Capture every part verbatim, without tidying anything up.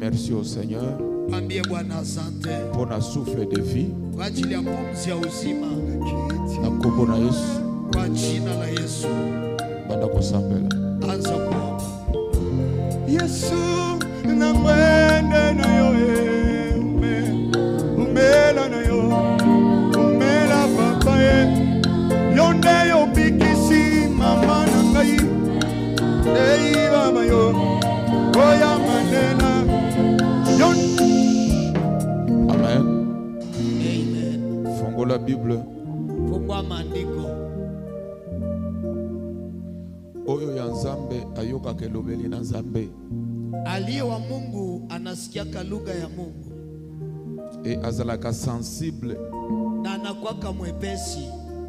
merci au Seigneur pour le souffle de vie. Na kombo na Yesu. Kwa jina la Yesu. Banda kusambela. Anza kuomba. Yesu na mwende na yo ume umela na yo umela papa ye yonde yo bikisi mama na ngai ei baba yo oya manena yon. Amen. Amen. Fungo la Bible. Fungua maandiko. Oyo ya Nzambe ayoka kelobeli na Nzambe. Aliye wa Mungu anasikia lugha ya Mungu. E azalaka sensible. Na anakuwa mwepesi.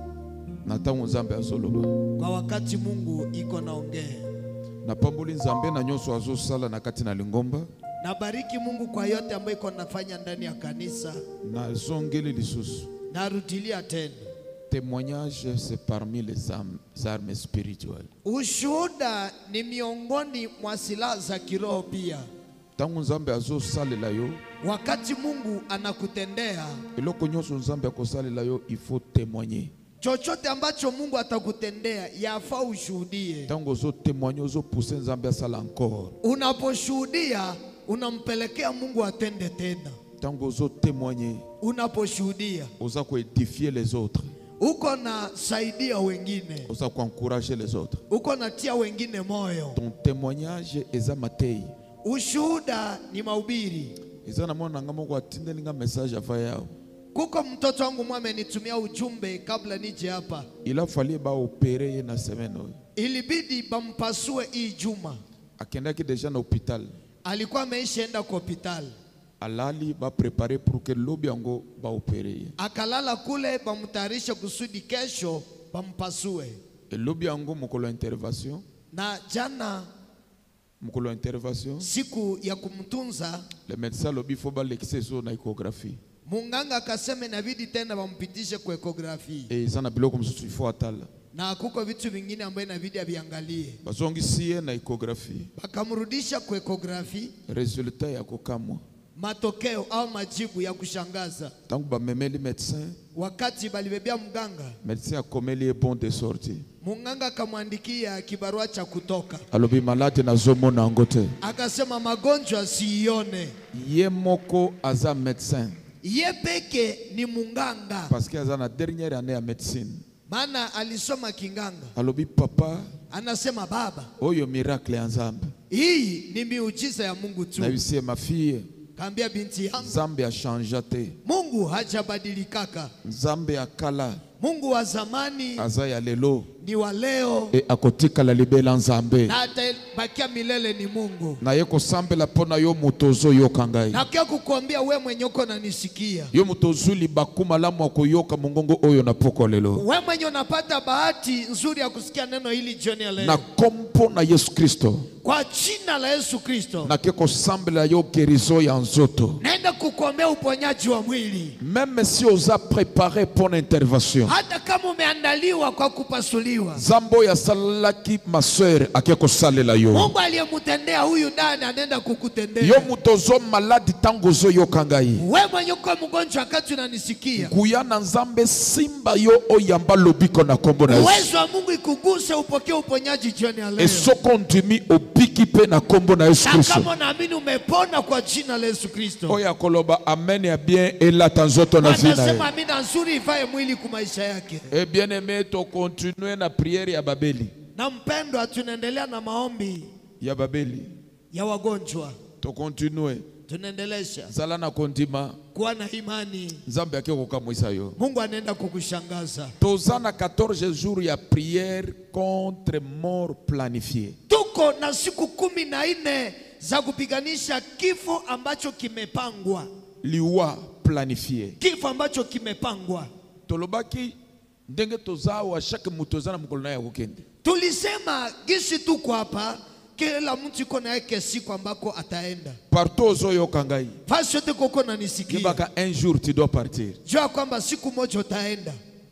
Na tangu Nzambe azoloba. Kwa wakati Mungu iko naongea. Na pambuli Nzambe na nyonso azosala na kati na lingomba. Na bariki Mungu kwa yote ambayo iko nafanya ndani ya kanisa. Na zongeli lisusu. Na rudilia tena. Témoignage, c'est parmi les armes, les armes spirituelles. Ushuhuda ni miongoni mwa silaha za kiroho pia. Tangu Nzambe azosalela yo, wakati Mungu anakutendea, eloko nyonso Nzambe akosalela yo, il faut témoigner. Chochote ambacho Mungu atakutendea yafaa ushuhudie. Tangu ozo témoigner, ozo pousser Nzambe asala encore. Unaposhuhudia unampelekea Mungu atende tena. Tangu ozo témoigner, unaposhuhudia oza ko édifier les autres. Uko na saidia wengine. Oza ko encourager les autres. Uko na tia wengine moyo. Ton témoignage eza matei. Ushuhuda ni mahubiri. Eza na mwana ngamo kwa tinde ninga message afa yao. Kuko mtoto wangu mwa amenitumia ujumbe kabla nije hapa. Il a fallu ba opérer na semaine. Ilibidi bampasue hii juma. Akendaki deja na hospital. Alikuwa ameishaenda kwa hospital. Alali ba préparer pour que lobi yango ba opérer. Akalala kule bamtayarisha kusudi kesho bampasue. Et lobi yango mokolo intervention. Na jana mokolo intervention. Siku ya kumtunza. Le médecin lobi faut ba l'exeso na échographie. Munganga akasema inabidi tena bampitishe kwa échographie. Et sana biloko msusu ifo atala. Na kuko vitu vingine ambaye inabidi aviangalie. Bazongisiye na échographie. Bakamrudisha kwa échographie. Resultat ya kokamwa. Matokeo au majibu ya kushangaza. Tangu ba memeli médecin. Wakati balibebea mganga. Médecin akomeli est bon de sortie. Munganga akamwandikia kibarua cha kutoka. Alobi malade na zomo na ngote. Akasema magonjwa sione. Ye moko aza médecin. Ye peke ni munganga. Parce que aza na dernière année ya médecine. Maana alisoma kinganga. Alobi papa. Anasema baba. Oyo miracle ya Nzambe. Hii ni miujiza ya Mungu tu. Na yusie ma fille. Kambia binti yangu. Nzambe a changé te. Mungu hajabadilikaka. Nzambe akala. Mungu wa zamani. Aza ya lelo. Ni wa leo. E akotika la libela Nzambe. Na atabakia milele ni Mungu. Na yeko sambe la pona yo mutozo yo kangai. Na kia kukuambia we mwenye uko unanisikia. Yo mutozo li bakuma lamu akoyoka mungongo oyo na poko lelo. We mwenye unapata bahati nzuri ya kusikia neno hili jioni ya leo. Na kompo na Yesu Kristo. Kwa jina la Yesu Kristo. Na keko sambe la yo kerizo ya nzoto. Naenda kukuombea uponyaji wa mwili. Même si oza préparé pour l'intervention. Hata kama umeandaliwa kwa kupasuliwa. Zambo ya salaki ma sœur akeko salela yo. Mungu aliyemtendea huyu dada anaenda kukutendea. Yo mutozo maladi tango zo yo kangai. Wewe mwenye uko mgonjwa wakati unanisikia. Kuyana Nzambe simba yo oyamba lobiko na kombo na Yesu. Uwezo wa Mungu ikuguse upokee uponyaji jioni ya leo. Et so continue obiki pe na kombo na Yesu Kristo. Kama unaamini umepona kwa jina la Yesu Kristo. Oya koloba amen ya bien ela tanzoto na zina. Anasema amina nzuri ivae mwili kwa maisha yake. Et bien aimé to continue na prière ya Babeli. Na mpendwa tunaendelea na maombi ya Babeli. Ya wagonjwa. To continue. Tunaendelesha. Zala na kondima. Kuwa na imani. Nzambe yake kukamwisa yo. Mungu anaenda kukushangaza. Tozana quatorze jours ya prière contre mort planifiée. Tuko na siku kumi na nne za kupiganisha kifo ambacho kimepangwa. Liwa planifié. Kifo ambacho kimepangwa. Tolobaki ndenge tozawa chaque mutozana mkolona ya kukende. Tulisema gisi tuko hapa kila mtu iko na yake siku ambako ataenda. Partout zo kangai. Fasi yote koko na nisikia. Kibaka un jour tu dois partir. Jua kwamba siku moja utaenda.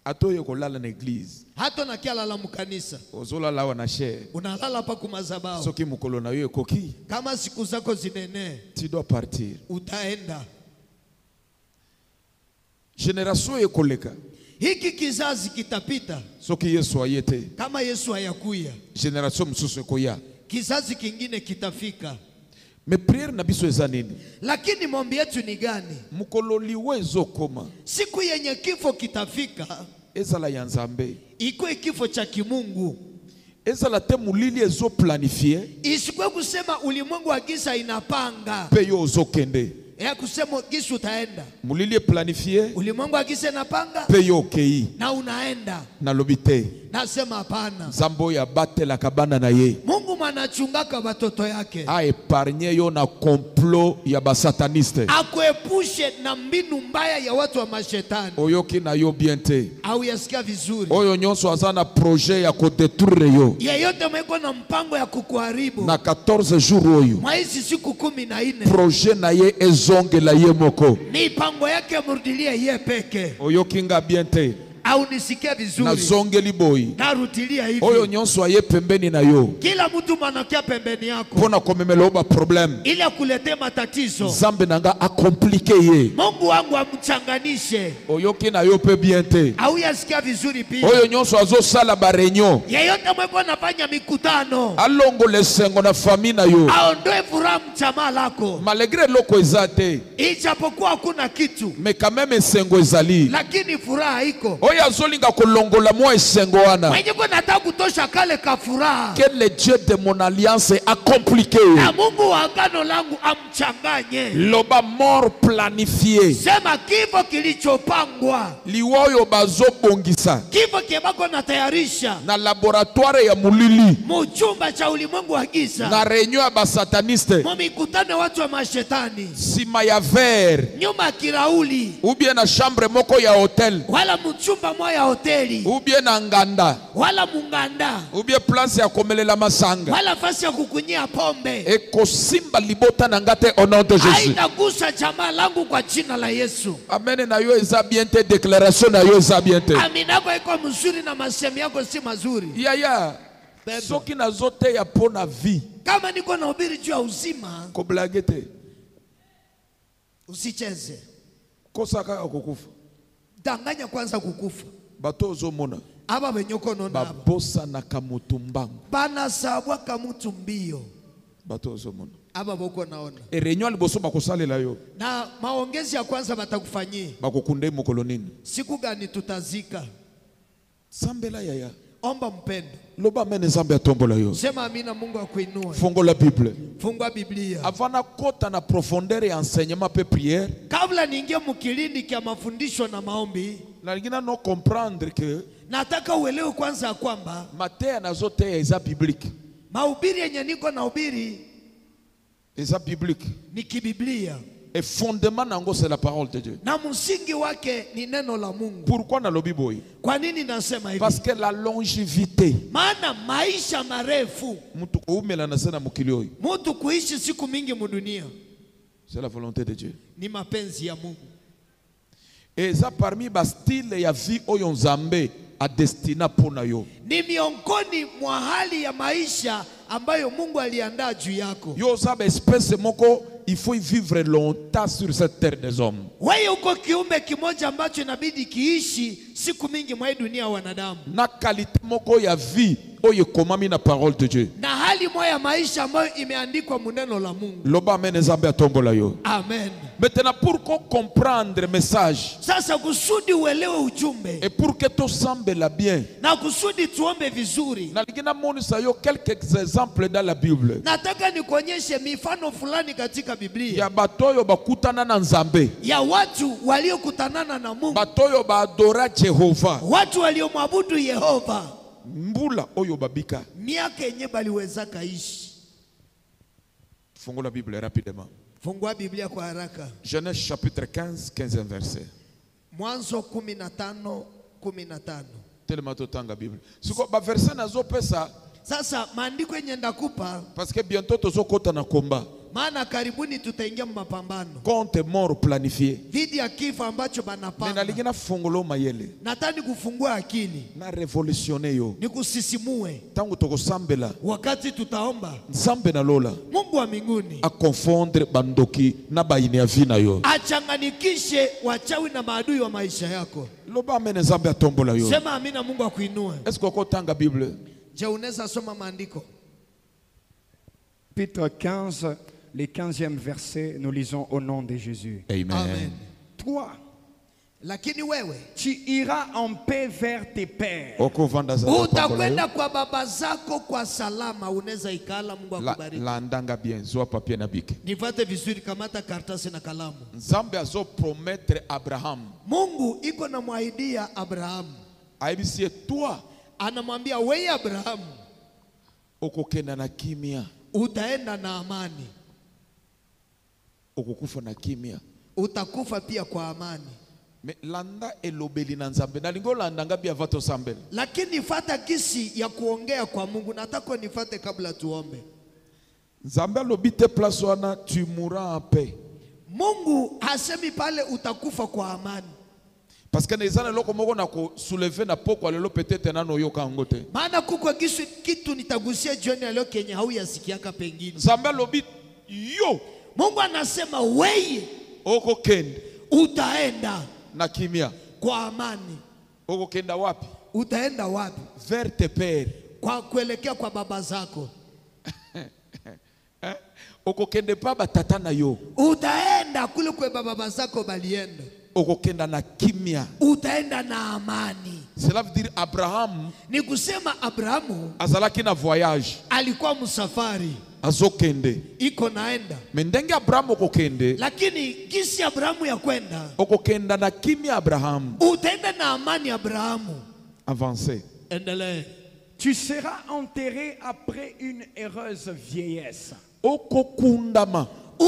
atoye kolala na église. Hata nakialala mkanisa. Ozolala wa na share. Unalala pa kumazabao. Soki mukolo na yo koki. Kama siku zako zinene, Tu dois partir. utaenda. Génération ekoleka. Hiki kizazi kitapita. Soki Yesu ayete. Kama Yesu hayakuya, Génération msusu ekoya. kizazi kingine kitafika. Mais prière na biso eza nini? Lakini maombi yetu ni gani? Mukolo liwe ezokoma. Siku yenye kifo kitafika, Ezala ya Nzambe. ikuwe kifo cha kimungu. Ezala te mulili ezo planifier. Isikuwe kusema ulimwengu wa giza inapanga. Pe yo ozokende. Ya kusema giza utaenda. Mulili planifier. Ulimwengu wa giza inapanga. Pe yo okei. Na unaenda. Na lobite. Nasema hapana. Zambo ya bate la kabana na ye. Mungu manachungaka watoto yake. A épargné yo na complot ya basataniste. Akuepushe na mbinu mbaya ya watu wa mashetani. Oyoki na yo biente. Au yasikia vizuri. Oyo nyonso azana projet ya kodetruire yo. Yeyote mweko na mpango ya kukuharibu. Na quatorze jours oyo. Mwaisi siku kumi na ine. Projet na ye ezonge la ye moko. Mipango yake murudilie ye peke. Oyoki nga biente. Au nisikia vizuri. Na zongeli boy. Narutilia hivi. Oyo nyonso aye pembeni na yo. Kila mtu manakia pembeni yako. Pona komemela oba problem. Ili akulete matatizo. Zambe nanga akomplike ye. Mungu wangu amchanganishe. Oyoki na yo pe biente. Au yasikia vizuri pia. Oyo nyonso azo sala ba réunion. Yeyote mweko nafanya mikutano. Alongo lesengo na famille na yo. Aondoe furaha mchama lako. Malgré loko ezate. Ijapokuwa hakuna kitu. Mais quand même esengo ezali. Lakini furaha iko. Oyo azolinga kolongola mwa esengo wana. Mwenye kwa nataka kutosha kale ka furaha. Que le Dieu de mon alliance a compliqué. Na Mungu wa agano langu amchanganye. Loba mort planifié. Sema kifo kilichopangwa. Liwoyo bazo bongisa. Kifo kibako natayarisha. Na laboratoire ya mulili. Muchumba cha ulimwengu wa giza. Na réunion ya basataniste. Mumikutano watu wa mashetani. Sima ya ver. Nyuma kirauli. Ou bien na chambre moko ya hotel. Wala muchumba mwa ya hoteli. Ou bien na nganda. Wala munganda. Ou bien place ya komelela masanga. Wala fasi ya kukunyia pombe. Eko simba libota na ngate au nom de Jésus. Haitagusa jamaa langu kwa jina la Yesu. Amen na yo eza bien te déclaration na yo eza bien te. Aminako iko mzuri na masemi yako si mazuri. Ya ya. Soki na zote ya pona vie. Kama niko na ubiri juu ya uzima. Ko blage te. Usicheze. Kosaka akukufa. Danganya kwanza kukufa. Bato ozomona. Aba benyoko nona aba. Babosa na kamutumbangu. Bana sabwa kamutu mbio. Bato ozomona. Aba boko naona. E réunion liboso bakosalela yo. Na maongezi ya kwanza batakufanyia. Bakukunde mokolo nini? Siku gani tutazika? Sambela yaya. Omba mpendo. Loba mene zambe atombola yo. Sema amina, Mungu akuinue. Fongo la Bible. Fungua Biblia. Avana kota na profondeur ya enseignement pe prière. Kabla niingie mkilindi kia mafundisho na maombi, na lingina no comprendre que nataka uelewe kwanza kwamba matea na zote eza biblique. Mahubiri yenye niko na hubiri eza biblique. Ni kibiblia. Et fondement nango c'est la parole de Dieu. Na msingi wake ni neno la Mungu. Pourquoi na lobi boy? Kwa nini nasema hivi? Parce que la longévité. Maana maisha marefu. Mtu kuumela na sana mukili oyo. Mtu kuishi siku mingi mudunia. C'est la volonté de Dieu. Ni mapenzi ya Mungu. Et ça parmi ba style ya vie oyo Nzambe a destina pona yo. Ni miongoni mwa hali ya maisha ambayo Mungu aliandaa juu yako. Yo sabe espèce moko il faut y vivre longtemps sur cette terre des hommes. Wewe uko kiumbe kimoja ambacho inabidi kiishi siku mingi mwa dunia ya wanadamu. Na qualité moko ya vie oyo komami na parole de Dieu. Na hali moja ya maisha ambayo imeandikwa muneno la Mungu. Loba amen Nzambe atombola yo. Amen. Maintenant pour comprendre message. Sasa kusudi uelewe ujumbe. Et pour que to sambela bien. Na kusudi tuombe vizuri. Na ligina monisa yo quelques exemples dans la Bible. Nataka nikuonyeshe mifano fulani katika Biblia. Ya batoyo bakutana na Nzambe. Ya watu waliokutanana na Mungu. Batoyo ba adora Jehova. Watu waliomwabudu Yehova. Mbula oyo babika. Miaka yenye baliweza kaishi. Fungua la Bible rapidement. Fungua Biblia kwa haraka. Genèse chapitre quinze, quinzième verset. Mwanzo kumi na tano, kumi na tano. Tellement totanga Bible. Siko ba verset nazo pesa. Sasa maandiko yenye ndakupa. Parce que bientôt tozo kota na komba. maana karibuni tutaingia mapambano contre mort planifié. dhidi ya kifo ambacho banapanga. Ninaligina fungulo mayele. Nataka kufungua akili, Na revolutionner yo. nikusisimue Tangu tokosambela. wakati tutaomba. Nzambe na lola. Mungu wa mbinguni A confondre bandoki na baini ya vina yo. achanganikishe wachawi na maadui wa maisha yako. Loba amene Nzambe atombola yo. Sema amina, Mungu akuinue. Est-ce qu'on tanga Bible? Je, unaweza soma maandiko? Chapitre quinze, le quinzième verset, nous lisons au nom de Jésus. Amen. Amen. Toi, Lakini wewe tu iras en paix vers tes pères. Oko vanda za tombola yo. utakwenda kwa baba zako kwa salama. Unaweza ikala. Mungu La, akubariki. la ndanga bien. Zwa papier na bike. Nifate vizuri, kamata karatasi na kalamu. Nzambe azo promettre Abraham. Mungu iko na mwahidia Abrahamu, Aibisie toi. anamwambia wewe Abrahamu, Okokenda na kimia. utaenda na amani, Okokufa na kimia. utakufa pia kwa amani. Me landa elobeli na Nzambe. Na lingo landa ngabi avato sambele. Lakini fata kisi ya kuongea kwa Mungu. Nataka nifate kabla tuombe. Nzambe lobite place wana tu mourras en paix. Mungu hasemi pale utakufa kwa amani, Parce que nezana loko moko na ko soulever na poko alelo peut-être na no yoka ngote. maana kuko kisu kitu nitagusia jioni ya leo kenye hauyasikiaka pengine. Nzambe lobi yo Mungu anasema wewe okokende utaenda na kimia. kwa amani. Okokenda wapi? Utaenda wapi? Vers tes pères. Kwa kuelekea kwa baba zako. Eh? Okokende pa batata na yo. Utaenda kule kwa baba zako balienda. Okokenda na kimia. Utaenda na amani. Cela veut dire Abraham Ni kusema Abrahamu azalaki na voyage. alikuwa msafari, Azokende. iko naenda. Mendenge Abraham okokende. Lakini kisi Abrahamu ya kwenda, Okokenda na kimia Abraham. utaenda na amani Abrahamu. Avancez. Endelee. Tu seras enterré après une heureuse vieillesse. Okokundama.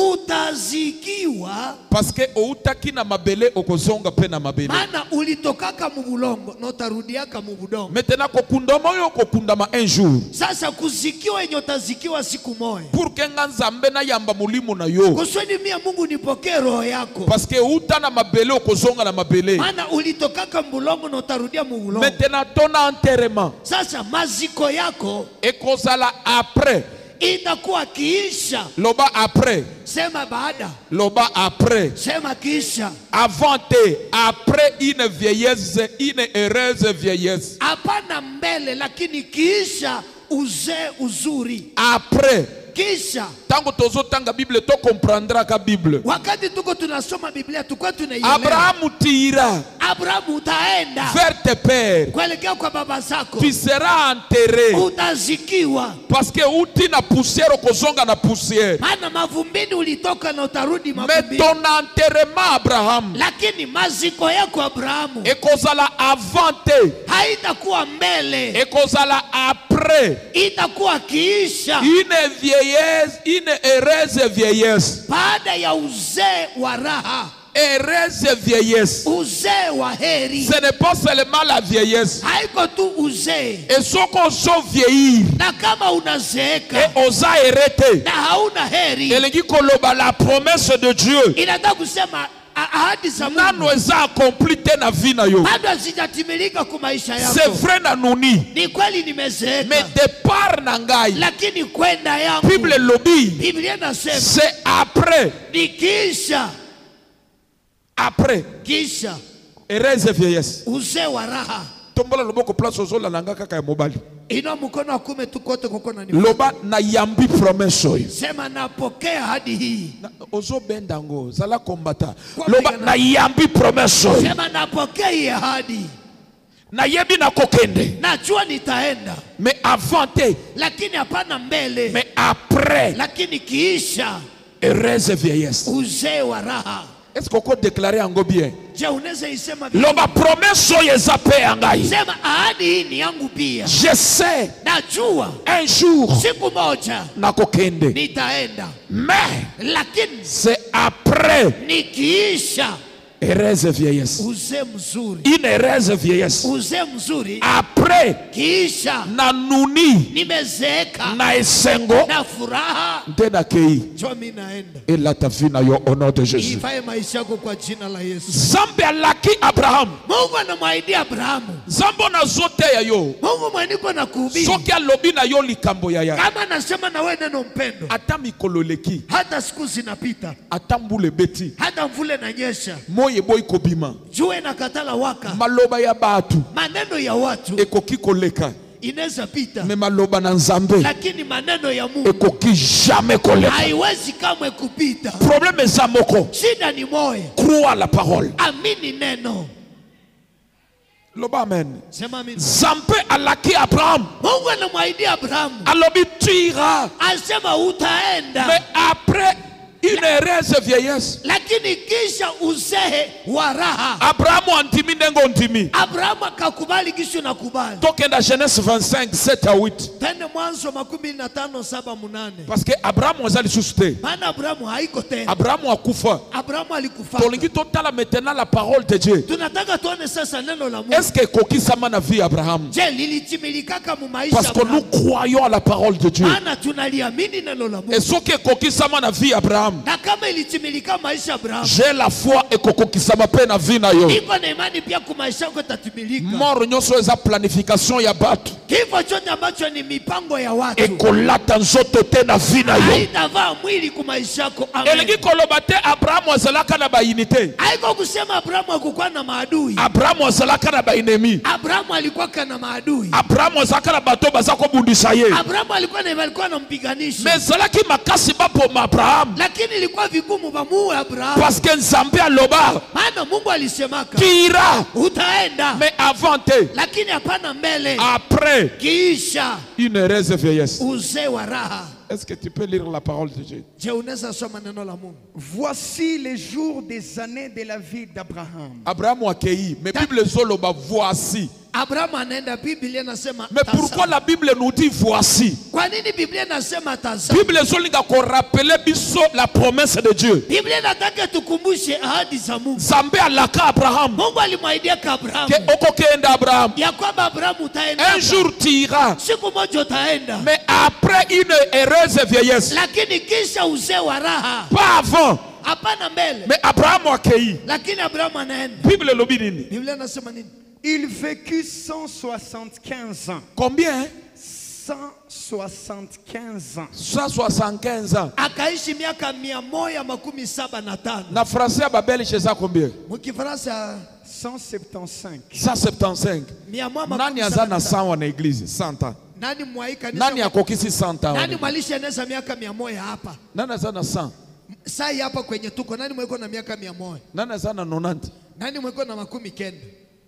Utazikiwa Parce que outaki na mabele okozonga pe na mabele. maana ulitokaka mubulongo na utarudiaka mubudongo. Maintenant kokundama yo kokundama un jour. Sasa kuzikiwa yenye utazikiwa siku moja. Pour que nga Nzambe na yamba mulimu na yo. Kusudi mia Mungu nipokee roho yako. Parce que uta na mabele okozonga na mabele. Maana ulitokaka mbulongo na utarudia mubulongo. Maintenant ton enterrement Sasa maziko yako ekozala après. itakuwa kiisha. Loba après. Sema baada. Loba après. Sema kisha. Avant te, après une vieillesse, une heureuse vieillesse. Hapana mbele, lakini kisha uzee uzuri. Après. Kisha Tango tozo tanga Bible to comprendra ka Bible. wakati tuko tunasoma Biblia tukwa tunaielewa. Abraham tira Abrahamu utaenda vers tes pères. kuelekea kwa baba zako. Tu seras enterré. Utazikiwa Parce que uti na poussière okozonga na poussière. maana mavumbini ulitoka na utarudi Mais mavumbini. ton enterrement Abraham Lakini maziko yako Abrahamu ekozala avant te. haitakuwa mbele, Ekozala après. itakuwa kiisha Une vieillesse, une heureuse vieillesse. baada ya uzee wa raha, Heureuse vieillesse. uzee wa heri. Ce n'est pas seulement la vieillesse. Haiko tu uzee, Et ce qu'on s'en vieillir na kama et unazeeka osa hérité. na hauna heri, Elengi koloba la promesse de Dieu. inataka kusema a- ahadi za Nano Mungu eza accompli te na vie na yo. bado hazijatimilika kwa maisha C'est yako. vrai na nuni. Ni kweli Mais nimezeeka, départ na ngai. lakini kwenda yangu, Bible lobi. Biblia inasema C'est après. ni kisha, Après. kisha Heureuse vieillesse. uzee wa raha. Tombola loboko place ozola nanga kaka ya mobali. Inua mkono wa kume tu kote koko na Loba na yambi promesse oyo. sema napokea ahadi hii. Na- Ozo bendango. Zala kombata. Kwa Loba pigana. na yambi promesse oyo. Sema napokea hii ahadi. Na yebi na kokende. Najua nitaenda, Mais avant te. lakini hapana mbele, Mais après. lakini kiisha Heureuse vieillesse. uzee wa raha. Est-ce qu'on peut déclarer en go bien? Je, unaweza isema vizuri? Loba promesse oyo eza pe ya ngai. Sema ahadi hii ni yangu pia. Je sais Najua un jour siku moja nakokende. nitaenda, Mais lakini c'est après nikiisha heureuse vieillesse. uzee mzuri. Une heureuse vieillesse. Uzee mzuri Après, kisha na nuni, nimezeeka na esengo, na furaha, nde na kei. njoo mimi naenda. Et ta vie na yo au nom de Jésus. Ifaye maisha yako kwa jina la Yesu. Zambe alaki Abraham. Mungu anamwahidi Abrahamu. Zambo na zote ya yo. Mungu mweniko na kuhubiri. Soki alobi na yo likambo ya ya. Kama anasema na wewe neno mpendo. Ata mikolo leki. Hata siku zinapita. Ata mbule beti. Hata mvule na nyesha. Moye boy kobima. Jua na katala waka. Maloba ya batu. Maneno ya watu. Ekoki koleka. Inaweza pita. Me maloba na Nzambe. Lakini maneno ya Mungu. Ekoki jamais koleka. Haiwezi kamwe kupita. Problème za moko. Shida ni moyo. Crois la parole. Amini neno. Loba amen. Sema amen. Zambe alaki Abraham. Mungu anamwahidi Abrahamu. Alobi tu iras. Asema utaenda. Mais après une heureuse vieillesse. Lakini kisha uzee wa raha. Abraham antimi ndengo ntimi. Abrahamu akakubali kisha nakubali. Tokenda Genèse vingt-cinq, sept à huit. Tende Mwanzo makumi na tano saba munane. Parce que Abraham wazali susute. Maana Abrahamu haiko tena. Abraham akufa. Abrahamu alikufa. Tolingi totala maintenant la parole de Dieu. Tunataka tuone sasa neno la Mungu. Est-ce que kokisama na vie Abraham? Je, lilitimilika mu maisha Parce que nous croyons à la parole de Dieu. Maana tunaliamini neno la Mungu. Et ce que kokisama na vie Abraham. Na kama ilitimilika maisha Abrahamu. J'ai la foi et kokisama pe na vie na yo. Iko na imani pia kwa maisha yako tatimilika. Mort nyoso eza planification ya batu. Kifo chote ambacho ni mipango ya watu. Ekolata nzoto te na vie na yo. Haitavaa mwili kwa maisha yako. Amen. Elingi koloba te Abraham azalaka na ba unité. Haiko kusema Abrahamu alikuwa na maadui. Abraham azalaka na ba ennemi. Abrahamu alikuwa kana maadui. Abraham azalaka na bato bazako bundisa ye. Abrahamu alikuwa na alikuwa anampiganisha. Mais zalaki makasi bapo ma Abraham. Lakini ilikuwa vigumu bamuue Abrahamu. Parce que Nzambe aloba. Maana Mungu alisemaka. Tira. Utaenda. Mais avant te. Lakini hapana mbele. Après. Kisha. Une heureuse vieillesse. Uzee wa raha. Est-ce que tu peux lire la parole de Dieu? Je unaweza soma neno la Mungu. Voici les jours des années de la vie d'Abraham. Abraham akei. Mais Bible zoloba voici. Abraham anaenda, Biblia inasema mais pourquoi la Bible nous dit voici? Kwa nini Biblia inasema tazama? Bible zolinga ko rappeler biso la promesse de Dieu. Biblia inataka tukumbushe ahadi za Mungu. Zambe alaka Abraham. Mungu alimwaidia Abraham. Ke okokenda Abraham. Ya kwamba Abraham utaenda. Un jour tu iras. Siku moja utaenda. Mais après une heureuse vieillesse. Lakini kisha uzee wa raha. Pas avant. Hapana mbele. Mais Abraham akei. Lakini Abraham anaenda. Bible lobi nini? Biblia inasema nini? Il vécut cent soixante-quinze ans. Combien? cent soixante-quinze ans. cent soixante-quinze ans. Akaishi miaka mia moja makumi saba na tano. Na français ya babelge za combien? Mkifaransa cent soixante-quinze. cent soixante-quinze. mia moja Nani aza na cent wana église? cent ans. Nani mwai kanisa? Nani akokisi cent ans? Nani mwalisha nesa miaka mia moja hapa? Nani aza na cent? Sai hapa kwenye tuko nani mweko na miaka mia moja? Nani aza na nonante? Nani mweko na makumi kenda?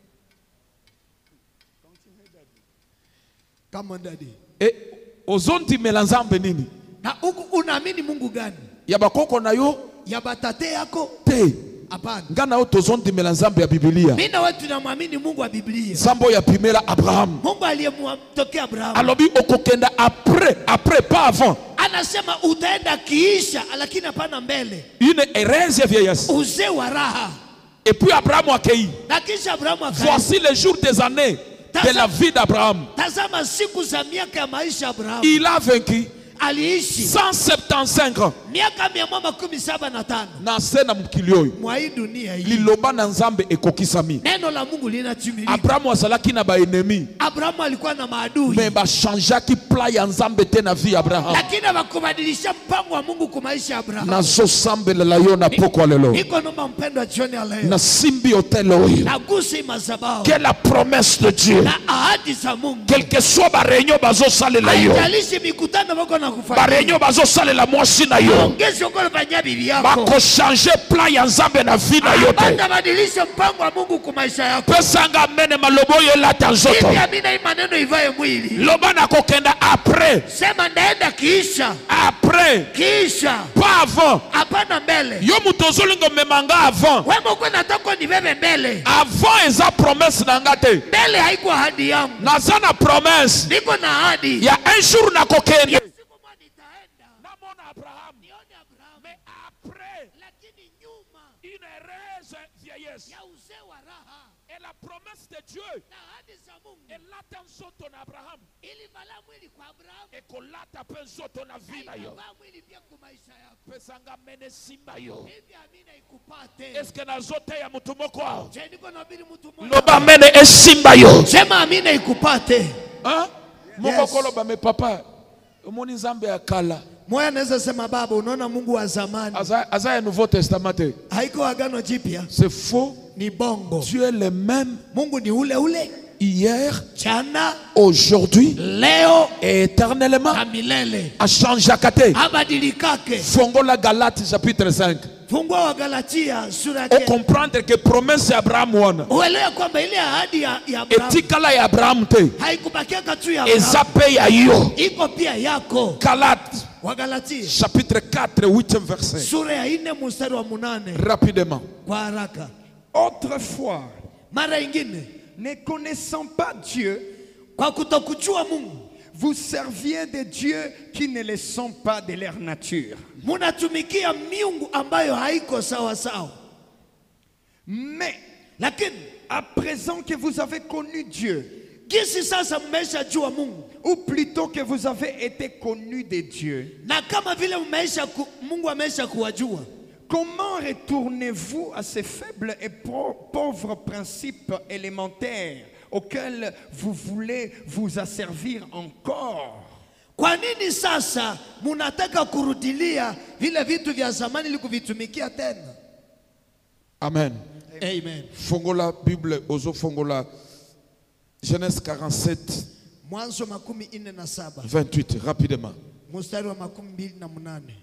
Come on daddy. E ozonti melanzambe nini? Na huku unaamini Mungu gani? Ya bakoko na yo? Ya batate yako? Te. Hapana. Ngana yo tozonti melanzambe ya Biblia. Mimi na wewe tunamwamini Mungu wa Biblia. Zambo ya pimela Abraham. Mungu aliyemtokea Abraham. Alobi okokenda après, après pas avant. Anasema utaenda kiisha lakini hapana mbele. Une heureuse vieillesse. Uzee wa raha. Et puis Abraham akei. Na kisha Abraham akaenda. Voici les jours des années de la vie d'Abraham. Tazama siku za miaka ya maisha Abraham. Il a vaincu aliishi cent soixante-quinze ans. Miaka mia moja makumi saba na tano. Na sena mkilio. Mwa hii dunia hii. Liloba na Nzambe ekokisami. Neno la Mungu linatimilika. Abraham azalaki na ba ennemi. Abraham alikuwa na maadui. Mais ba changeaki plan ya Nzambe te na vie Abraham. Lakini bakubadilisha mpango wa Mungu kwa maisha ya Abraham. Na zo sambelela yo na poko lelo. Niko nomba mpendwa jioni ya leo. Na simbi hotel oyo. Na gusi mazabao. Que la promesse de Dieu. Na ahadi za Mungu. Quel que soit ba réunion bazo salela yo. Haijalishi mikutano bako na kufanya. Ba réunion bazo salela mwasi na yo. Ongeza ngolo fanya bibi yako. Bako changer plan ya Nzambe na vie na yo te. Banda badilisha mpango wa Mungu kwa maisha yako. Pesanga mene malobo yo la tanzoto. Hivi amina maneno ivae mwili. Loba na kokenda après. Sema ndaenda kiisha. Après. Kiisha. Pas avant. Hapana mbele. Yo mutozolingo memanga avant. Wewe mko nataka ni bebe mbele. Avant eza promesse na ngate. Mbele haiko ahadi yangu. Na sana promesse. Niko na ahadi. Ya un jour na kokenda. Siku moja nitaenda. Namona Abraham. Nione Abraham. Mais après. Lakini nyuma. Une heureuse vieillesse. ya uzee wa raha. Et la promesse de Dieu, Na ahadi za Mungu elata nzoto na Abrahamu, ilivala mwili kwa Abrahamu, ekolata pe nzoto na vie na yo. ikavaa mwili pia kwa maisha yako. Pesanga mene simba yo. Hivi amina ikupate. Est-ce que na zote ya mtu moko? Je, niko nahubiri mtu mmoja. Loba mene esimba yo. Sema amina ikupate. Hein? Moko koloba me papa. Omoni nzambe ya kala. Moya anaweza sema baba, unaona Mungu wa zamani. Aza ya Nouveau Testament. Haiko agano jipya. C'est faux. Ni bongo. Dieu est le même Mungu ni ule ule. hier, Jana, aujourd'hui, leo, et éternellement. na milele. Achanga kate. Abadilikake. Fongola Galates chapitre cinq. Fungua wa Galatia sura On yake. comprendre que promesse ya Abraham wana. Uelewe kwamba ile ahadi ya, ya Abraham Etikala ya Abraham te. haikubakia tu ya Abraham. Ezape ya yo. Iko pia yako. Galates Wa Galatia chapitre quatre, huitième verset. sura ya nne mstari wa munane. Rapidement. Kwa haraka. Autrefois, Mara ingine, ne connaissant pas Dieu, kwa kutokujua Mungu, vous serviez des dieux qui ne le sont pas de leur nature. munatumikia miungu ambayo haiko sawa sawa. Mais Lakini à présent que vous avez connu Dieu, gisi sasa mmeshajua Mungu, ou plutôt que vous avez été connu de Dieu, na kama vile mmesha ku, Mungu amesha kuwajua, comment retournez-vous à ces faibles et pau- pauvres principes élémentaires auxquels vous voulez vous asservir encore? kwa nini sasa munataka kurudilia vile vitu vya zamani ili kuvitumikia tena? Amen. Amen. Fongola Bible, ozo fongola Genèse quarante-sept, Mwanzo makumi ine na saba vingt-huit, rapidement. mstari wa makumi mbili na munane.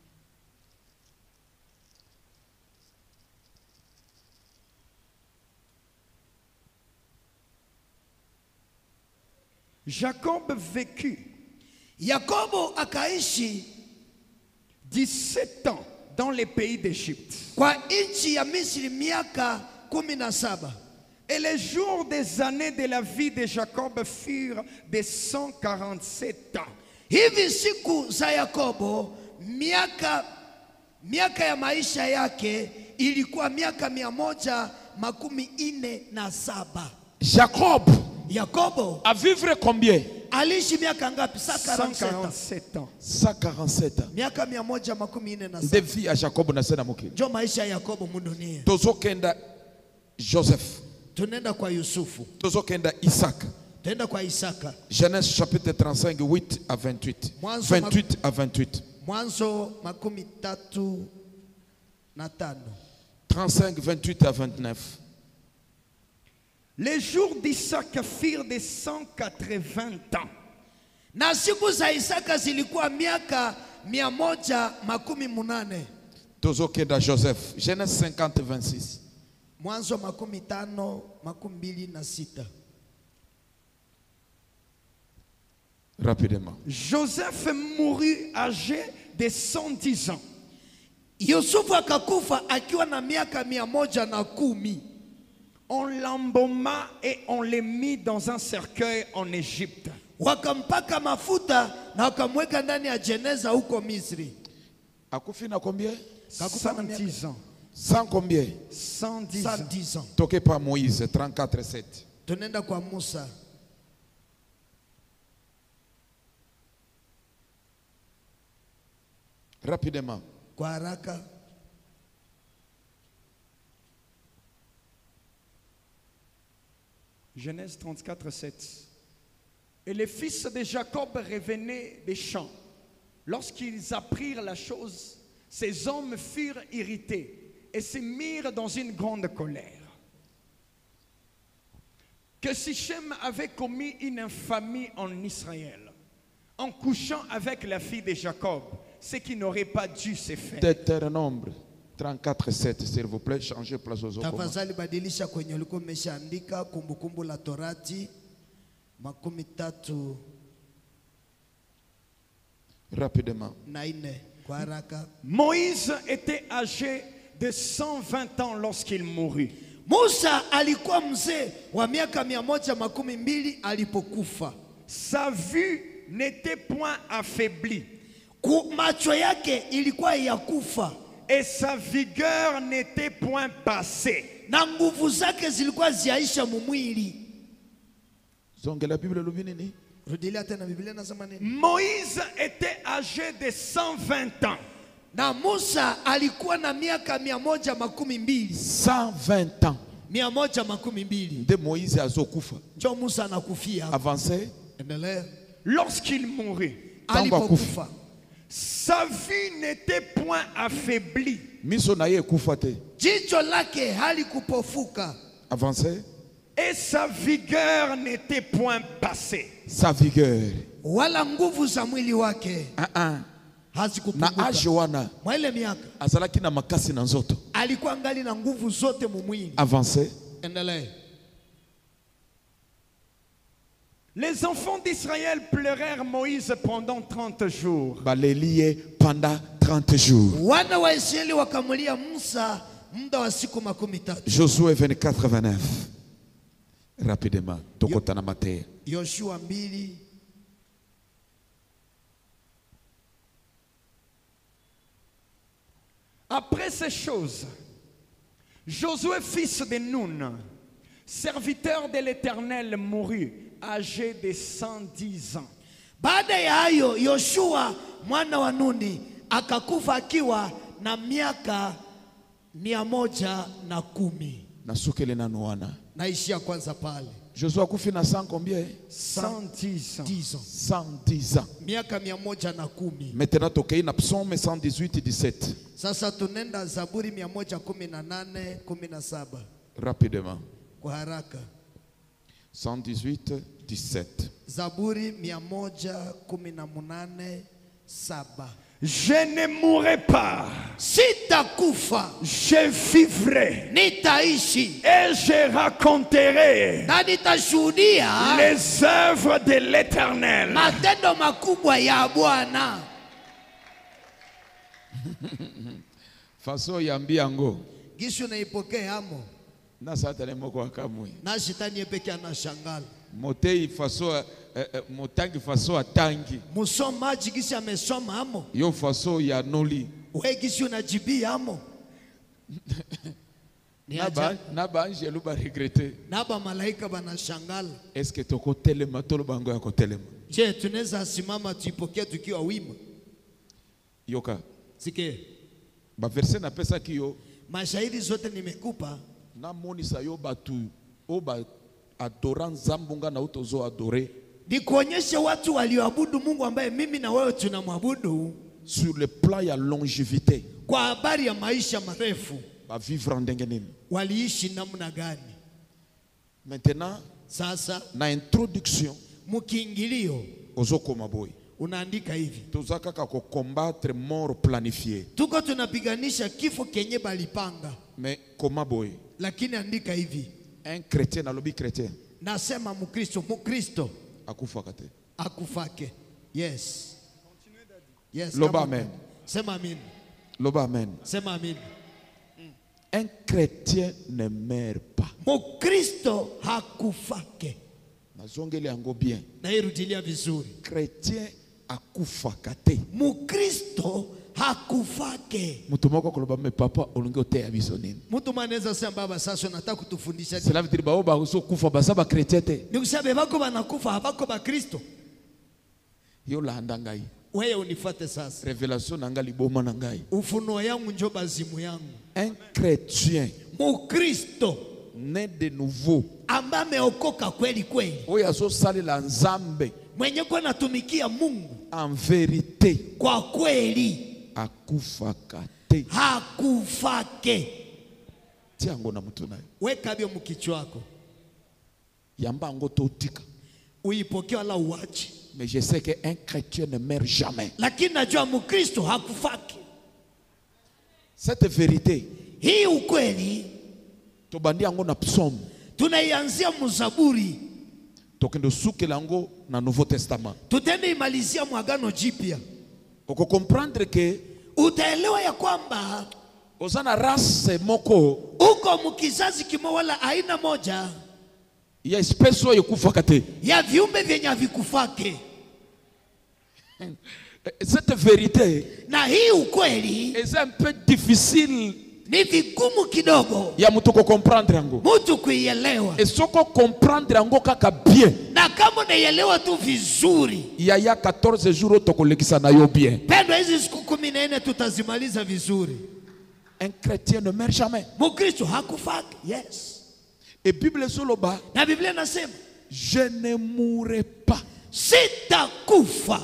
Jacob vécut Yakobo akaishi dix-sept ans dans les pays d'Égypte. kwa nchi ya Misri miaka kumi na saba. Et les jours des années de la vie de Jacob furent de cent quarante-sept ans. Hivi siku za Yakobo miaka miaka ya maisha yake ilikuwa miaka mia moja makumi ine na saba. Jacob Yakobo a vivre combien? aliishi miaka ngapi? cent quarante-sept. quarante-sept ans. cent quarante-sept ans. Miaka mia moja makumi ine na De saba. vie à Jacob na sena moki. Jo maisha ya Yakobo mundunia. Tozo kenda Joseph. Tunaenda kwa Yusufu, Tozo kenda Isaac. tunaenda kwa Isaka. Genèse chapitre trente-cinq, huit à vingt-huit. Mwanzo vingt-huit à vingt-huit. Mwanzo makumi tatu na tano. trente-cinq, vingt-huit à vingt-neuf. Les jours d'Isaac furent de cent quatre-vingts ans. Na siku za Isaka zilikuwa miaka mia moja makumi munane. Tozo kenda Joseph. Genèse cinquante, vingt-six. Mwanzo makumi tano makumi mbili na sita. Rapidement. Joseph mourut âgé de cent dix ans. Yusufu akakufa akiwa na miaka mia moja na kumi. On l'embauma et on le mit dans un cercueil en Égypte. Wakampaka mafuta na wakamweka ndani ya jeneza huko Misri. Akufi na combien? Kakufa na cent miaka dix ans. cent combien? cent dix ans. cent dix ans. Toke pa Moïse, trente-quatre, sept. Tunaenda kwa Musa. Rapidement. Kwa haraka. Genèse trente-quatre, sept. Et les fils de Jacob revenaient des champs. Lorsqu'ils apprirent la chose, ces hommes furent irrités et se mirent dans une grande colère. Que Sichem avait commis une infamie en Israël, en couchant avec la fille de Jacob, ce qui n'aurait pas dû se faire. Deutéronome trente-quatre, sept, s'il vous plaît, changez place aux autres. Tafadhali badilisha kwenye ulikuwa umeshaandika Kumbukumbu la Torati makumi tatu Rapidement. na nne. Kwa haraka. Moïse était âgé de cent vingt ans lorsqu'il mourut. Musa alikuwa mzee wa miaka mia moja makumi mbili alipokufa. Sa vue n'était point affaiblie. Ku- Macho yake ilikuwa ya kufa. et sa vigueur n'était point passée. na nguvu zake zilikuwa ziaisha mumwili. Zongela Bible lobi nini? Rudilia tena, Biblia nasema nini? Moïse était âgé de cent vingt ans. Na Musa alikuwa na miaka mia moja makumi mbili. cent vingt ans. Mia moja makumi mbili. Nde Moïse azokufa. Njo Musa anakufia. Avancez. Endelea. Lorsqu'il mourut, Alipokufa, sa vue n'était point affaiblie. Miso na ye kufa te. jicho lake halikupofuka. Avancez. Et sa vigueur n'était point passée. Sa vigueur. Wala nguvu za mwili wake Ah ah. Na hazikupunguka. age wana Mwa ile miaka azalaki na makasi na nzoto. alikuwa ngali na nguvu zote mumwili. Avancez. Endelea. Les enfants d'Israël pleurèrent Moïse pendant trente jours. Balelie pendant trente jours. Wana wa Israeli wakamulia Musa muda wa siku makumi tatu. Josué vingt-quatre vingt-neuf. Rapidement. Tokota na Matthieu. Yoshua mbili. Après ces choses, Josué, fils de Nun, serviteur de l'Éternel, mourut, âgé de cent dix ans. Baada ya hayo Yoshua mwana wa Nuni akakufa akiwa na miaka mia moja na kumi. Nasukele na nuana. Naishia kwanza pale. Josué akufi na cent combien? cent dix ans. Dix ans. cent dix ans. Miaka mia moja na kumi. Maintenant tokei na psaume cent dix-huit dix-sept. Sasa tunenda Zaburi mia moja kumi na nane kumi na saba. Rapidement. Kwa haraka. cent dix-huit dix-sept. Zaburi mia moja kumi na munane saba. Je ne mourrai pas, Sitakufa, je vivrai nitaishi et je raconterai na nitashuhudia les œuvres de l'Éternel. matendo makubwa ya Bwana. Faso yambi yango. Gishu naipokea hamo. Na satane moko akamwe. Na shetani yepeke anashangala. Motei faso eh, eh, motangi faso atangi. Musomaji gisi amesoma hamo. Yo faso ya noli. We gisi unajibia hamo. Ni Naba ajabu. naba angelu ba regretter. Naba malaika banashangala. Est-ce que toko telema tolo bango ya ko telema? Je, tunaweza simama tuipokee tukiwa wima? Yoka. Sike. Ba verset na pesa kiyo. Mashahidi zote nimekupa. Na moni sa yo batu oba adoran zambunga na utozo adore. Ni kuonyesha watu walioabudu Mungu ambaye mimi na wewe tunamwabudu Sur le plan ya longévité. kwa habari ya maisha marefu. Ba vivre ndenge nini. Waliishi namna gani? Maintenant, Sasa na introduction mkiingilio ozokoma boy. unaandika hivi. Tozaka ka ko combattre mort planifiée. Tuko tunapiganisha kifo kenye balipanga. Mais comment boy? Lakini andika hivi. Un chrétien na lobby chrétien. Nasema mukristo, mukristo Akufa kate. akufake. Yes. Yes. Loba kama- amen. Sema amin. Loba amen. Sema amin. Un chrétien ne meurt pas. Mukristo hakufake. Nazongele yango bien. Na irudilia vizuri. Chrétien akufa kate. Mukristo hakufake. Mutu moko koloba me papa olungi oteya biso nini. Mtu manaweza sema baba, sasa nataka kutufundisha. Cela veut dire ba oba so kufa basa ba chrétien te. Ni kusema bako banakufa habako ba Kristo. Yo landa ngai. Wewe unifuate sasa. Révélation na ngai liboma na ngai. Ufunuo yangu njo bazimu yangu. Un chrétien Mukristo né de nouveau. ambaye ameokoka kweli kweli, Oya so salela nzambe mwenye kwa natumikia Mungu en vérité. kwa kweli, Akufa kate. hakufake. Tiango na mutu nayo. Weka bio mkichwa wako, Yamba ngo totika. uipokee wala uache. Mais je sais qu'un chrétien ne meurt jamais. Lakini najua Mkristo hakufaki. Cette vérité, Hii ukweli tobandi yango na psaume. tunaianzia Mzaburi, Tokendo suke lango na Nouveau Testament. tutende imalizia Mwagano Jipya. Oko comprendre que Utaelewa ya kwamba ozana race moko uko mkizazi kimo wala aina moja ya espèce oyo kufa kate. ya viumbe vyenye havikufake. Cette vérité na hii ukweli est un peu difficile ni vigumu kidogo ya mtu ko comprendre yango. mtu kuielewa. Et soko comprendre yango kaka bien. Na kama unaielewa tu vizuri, Ya ya quatorze jours tokolekisa na yo bien. pendwa, hizi siku kumi na nne tutazimaliza vizuri. Un chrétien ne meurt jamais. Mkristo hakufaki. Yes. Et Bible soloba, Na Biblia inasema je ne mourrai pas, sitakufa,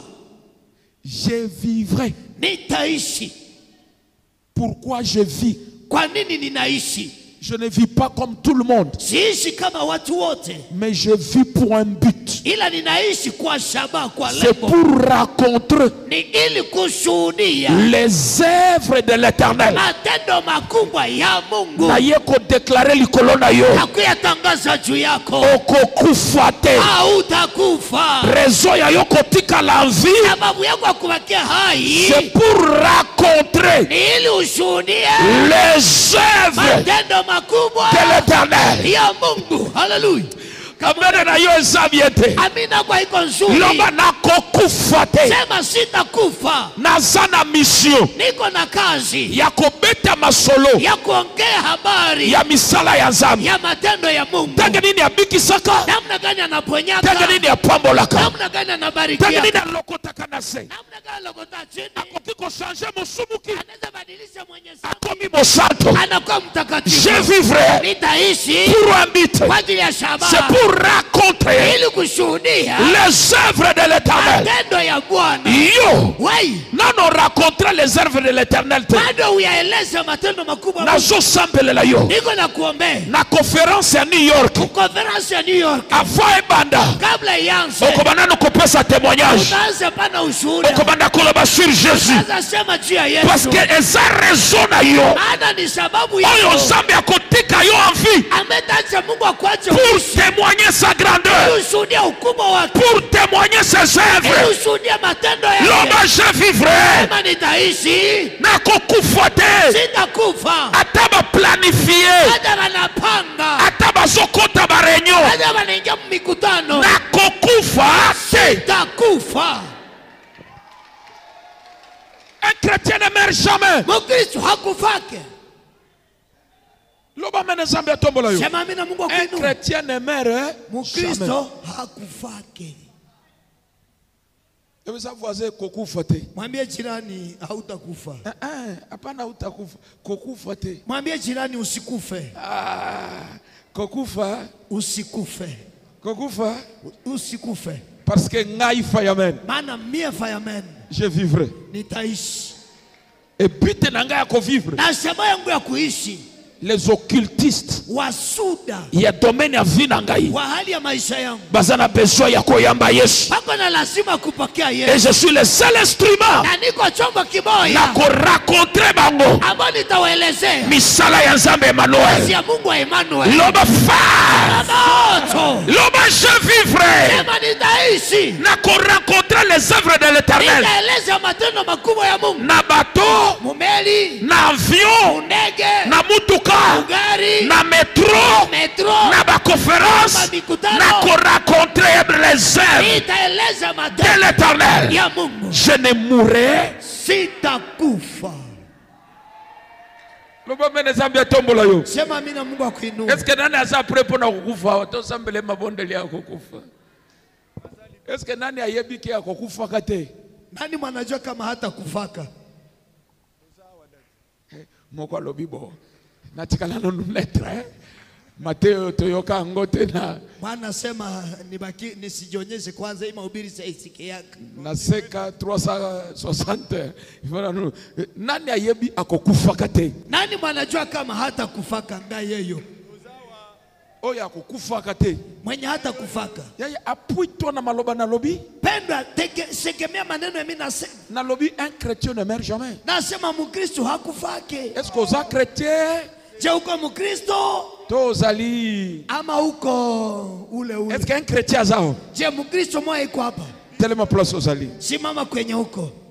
je vivrai. nitaishi. Pourquoi je vis? Kwa nini ninaishi? Je ne vis pas comme tout le monde, Siishi kama watu wote, mais je vis pour un but. ila ninaishi kwa shabaha, kwa C'est lengo, pour raconter ni ili kushuhudia les œuvres de l'Éternel. matendo makubwa ya Mungu Na yeko déclarer likolo na yo. na kuyatangaza juu yako. Okokufa te. Hautakufa. Raison ya yo kotika la vie, Sababu yako ya kubakia hai c'est pour raconter ni ili ushuhudie les œuvres matendo makubwa de l'Éternel. ya Mungu. Haleluya. Kamere na yo ezabiete. Amina kwa iko nzuri. Loba nakokufa te. Sema sitakufa. Naza na mission Niko na kazi ya kobeta masolo ya kuongea habari ya misala ya Nzambe. ya matendo ya Mungu. Tange nini abikisaka, Namna gani anaponyaka, tange nini apambolaka, namna gani anabarikia, tange nini alokotaka na se. namna gani alokota chini. Akoki ko changer mosumuki, Anaweza badilisha mwenye akomi mosanto. anakuwa mtakatifu. Je vivrai Nitaishi pour un but. kwa ajili ya C'est shabaha, pour raconter ili kushuhudia les œuvres de l'Éternel. matendo ya Bwana. Yo, Wai, nano raconter les œuvres de l'Éternel. bado uyaeleze matendo makubwa ya Mungu. Nazo sambelela yo. Niko na kuombea Na conférence ya New York. conference ya New York. Avant ebanda. Kabla ianze, Okobanda no kopesa témoignage. utaanza pana ushuhuda. Okobanda koloba sur Jésus. Utaanza sema juu ya Parce Yesu. que eza raison na yo. Maana ni sababu Oyo yako Nzambe akotika yo en vie. ametacha Mungu akuache Pour uishi. témoigner sa grandeur. Ili ushuhudie ukubwa wake. Pour témoigner ses Ili œuvres. ushuhudie matendo yake. Loba je vivrai. Kama nitaishi Nakokufa te. sitakufa. Ata ba planifier. Hata wanapanga, Ata bazokota ba réunion. hata wanaingia mikutano, Nakokufa te. sitakufa. Un chrétien ne meurt jamais. Mkristo hakufake. Loba mene Nzambe atombola yo. Sema amina, Mungu Un akuinue. chrétien ne meurt jamais. Mkristo hakufake. Eweza voisin kokufa te. Mwambie jirani hautakufa. Eh eh, hapana utakufa. Kokufa te. Mwambie jirani usikufe. Ah, kokufa, Usikufe. kokufa Usikufe. parce que ngai fireman, Maana mie fireman je vivrai. nitaishi. Et but na ngai ya ko vivre. Na shama yangu ya kuishi, Les occultistes, wasuda ya domaine ya vie na ngai. wa hali ya maisha yangu Bazana besoin ya koyamba Yesu. pako na lazima kupokea Et Yesu. je suis le seul instrument Na niko chombo na kimoja ko raconter bango ambao nitawaelezea misala ya Nzambe kazi Emmanuel. ya Mungu wa Emmanuel. Loba fa. Moto. Loba je vivrai. Sema nitaishi. Na ko rencontrer les œuvres de l'Éternel. Nitaeleza matendo makubwa ya Mungu. Na bateau, Mumeli, na avion, ndege, na mutuka, ugari, na metro, metro, na ba conférence, na mikutano. na ko rencontrer les œuvres nitaeleza de matendo l'Éternel. ya Mungu. Je ne mourrai. Sitakufa. Loba mene Nzambe atombola yo. Sema amina, Mungu akuinue. Est-ce que nani asa prepo na kukufa? Tosambele mabondeli ya kukufa. Est-ce que nani ayebiki ya kukufa kate? Nani mwanajua kama hata kufaka? Moko lobibo. Natikala no netre. Mateo toyoka ngote na Bwana sema nibaki nisijionyeshe kwanza, ima ubiri sa isike yake. na seka trois cent soixante. Nani ayebi akokufa kate? Nani mwanajua kama hata kufaka ngai yeyo? Oya akokufa kate. Mwenye hata kufaka. Yeye apuitwa na maloba na lobi. Pendwa, teke sekemea maneno ya mimi nasema. Na lobi un chrétien ne meurt jamais. Nasema Mkristo hakufake. Est-ce que oza chrétien? Je uko Mkristo Tozali. ama uko ule ule? Est-ce qu'un chrétien azao? Je Mkristo mwa iko hapa? Tellement place ozali. Simama kwenye huko.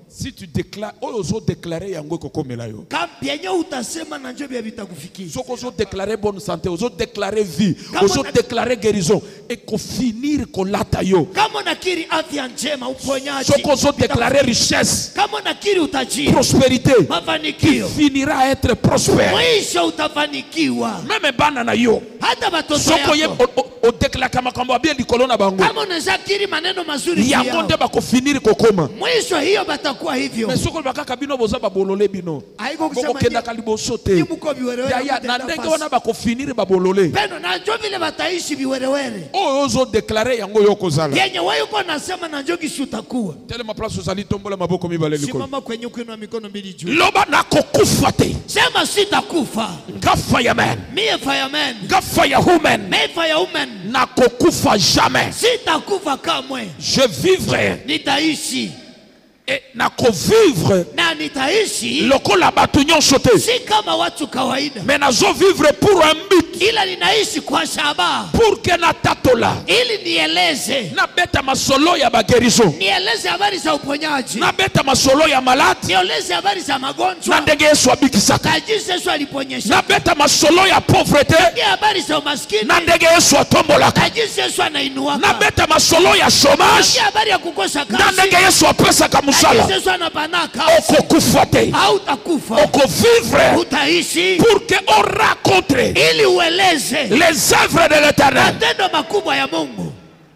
Si tu déclares, ozo déclarer yango kokomela yo. Kama vyenye utasema na njo vya vitakufikia. Soko ozo déclarer bonne santé, ozo déclarer vie, Kama ozo na- déclarer guérison et ko finir ko lata yo. Kama nakiri afya njema, uponyaji. Soko ozo déclarer richesse, Kama nakiri utajiri, prospérité, mafanikio, finira à être prospère. mwisho utafanikiwa. Même bana na yo. Hata watoto Soko ye yako. o, o, o déclare kama kamba bien likolo na bango. Kama unazakiri maneno mazuri juu Yango yao, nde bako finir kokoma. mwisho hiyo batakuwa hivyo. Mais soko bakaka bino boza babolole bino. Haiko kusema Boko kenda ni- kaliboso ni te. mko viwerewere, Ya ya mtenda na ndenge fasi. wana bako finir babolole. Pendo na njo vile bataishi viwerewere. Oyo ozo déclarer yango yo kozala. Yenye wewe uko nasema na njo kisha utakuwa. Tele ma place ozali tombola maboko mibale likolo. Simama kwenye kuinua mikono mbili juu. Loba na kokufa te. Sema sitakufa. Ngafa ya man. Mie fireman. Ngafa ya human. Mie firewoman. Na kokufa jamais. Sitakufa kamwe. Je vivrai Nitaishi. et na ko vivre Na nitaishi. lokola batu nyonso te. Si kama watu kawaida. Mais nazo vivre pour un but. Ila ninaishi kwa shaba. Pour que na tatola. Ili nieleze. Na beta masolo ya bagerizo. Nieleze habari za uponyaji. Na beta masolo ya malati. Nieleze habari za magonjwa. Na ndenge Yesu abikisaka. Na jinsi Yesu aliponyesha. Na beta masolo ya pauvreté. Ni habari za umaskini. Na ndenge Yesu atombolaka. Na jinsi Yesu anainuaka. Na beta masolo ya chômage. Ni habari ya kukosa kazi. Na ndenge Yesu apesaka Na musala. jinsi Yesu anapanaka. Okokufa te. Hautakufa. Oko vivre Utaishi. pour que on rencontre Ili ueleze les œuvres de l'Éternel. matendo makubwa ya Mungu.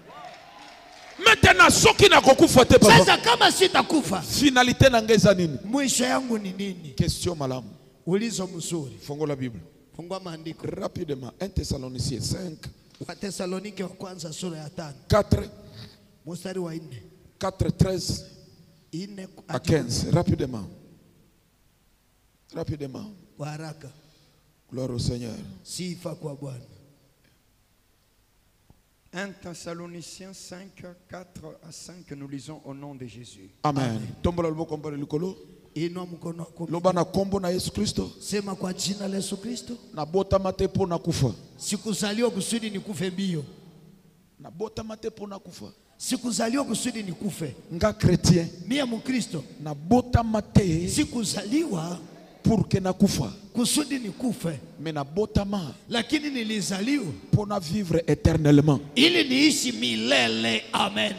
Maintenant soki na kokufa te papa. Sasa kama sitakufa, Finalité na ngeza nini? mwisho yangu ni nini? Question malamu. Ulizo mzuri. Fungua la Bible. Fungua maandiko. Rapidement. un Thessaloniciens cinq, Wathesalonike wa kwanza sura ya tano quatre, mstari wa nne quatre, treize nne à quinze. Rapidement. Rapidement. kwa haraka. Gloire au Seigneur. Sifa kwa Bwana. un Thessaloniciens cinq, quatre à cinq, nous lisons au nom de Jésus. Amen. Tombola loboko mbale likolo. Inua mkono wako. Loba na kombo na Yesu Kristo. Sema kwa jina la Yesu Kristo. Na bota mate po na kufa. Sikuzaliwa kusudi nikufe mbio. Na bota mate po na kufa. Sikuzaliwa kusudi nikufe. Nga chrétien. Mie Mkristo. Na bota mate Sikuzaliwa pour que na kufa. kusudi nikufe. Mais na bota ma Lakini nilizaliwa pour na vivre éternellement. ili niishi milele. Amen.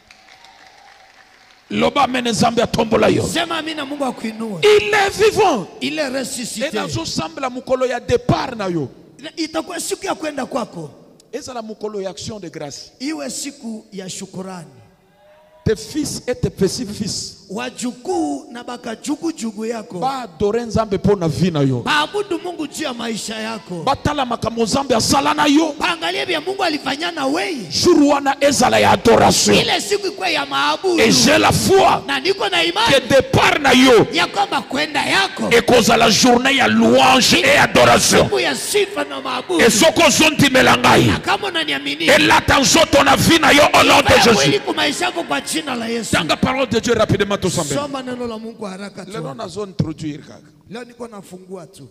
Loba mene zambe atombola yo. Sema amina, Mungu akuinue. Il est vivant. Il est Et ressuscité. nazo sambla mukolo ya départ na yo. Itakuwa siku ya kwenda kwako. Eza la mukolo ya action de grâce. Iwe siku ya shukurani. Tes fils et tes petits-fils Wajukuu na bakajugujugu yako ba adorer nzambe po na vie na yo. baabudu Mungu juu ya maisha yako. Batala makambo nzambe asala na yo. Paangalie vya Mungu alifanya na wewe. Jour wana ezala ya adoration. Ile siku ikuwe ya maabudu. Et j'ai la foi Na niko na imani que départ na yo ya kwamba kwenda yako et cause la journée ya louange et adoration. siku ya sifa na maabudu. Et soko zonti melangai. Na kama unaniamini, Et là tanzo ton avis na yo au nom de Jésus. mwili kwa maisha yako kwa jina la Yesu. Tanga parole de Dieu rapidement tout semble. Soma neno la Mungu haraka tu. Lelo na zone introduire kaka. Leo niko nafungua tu.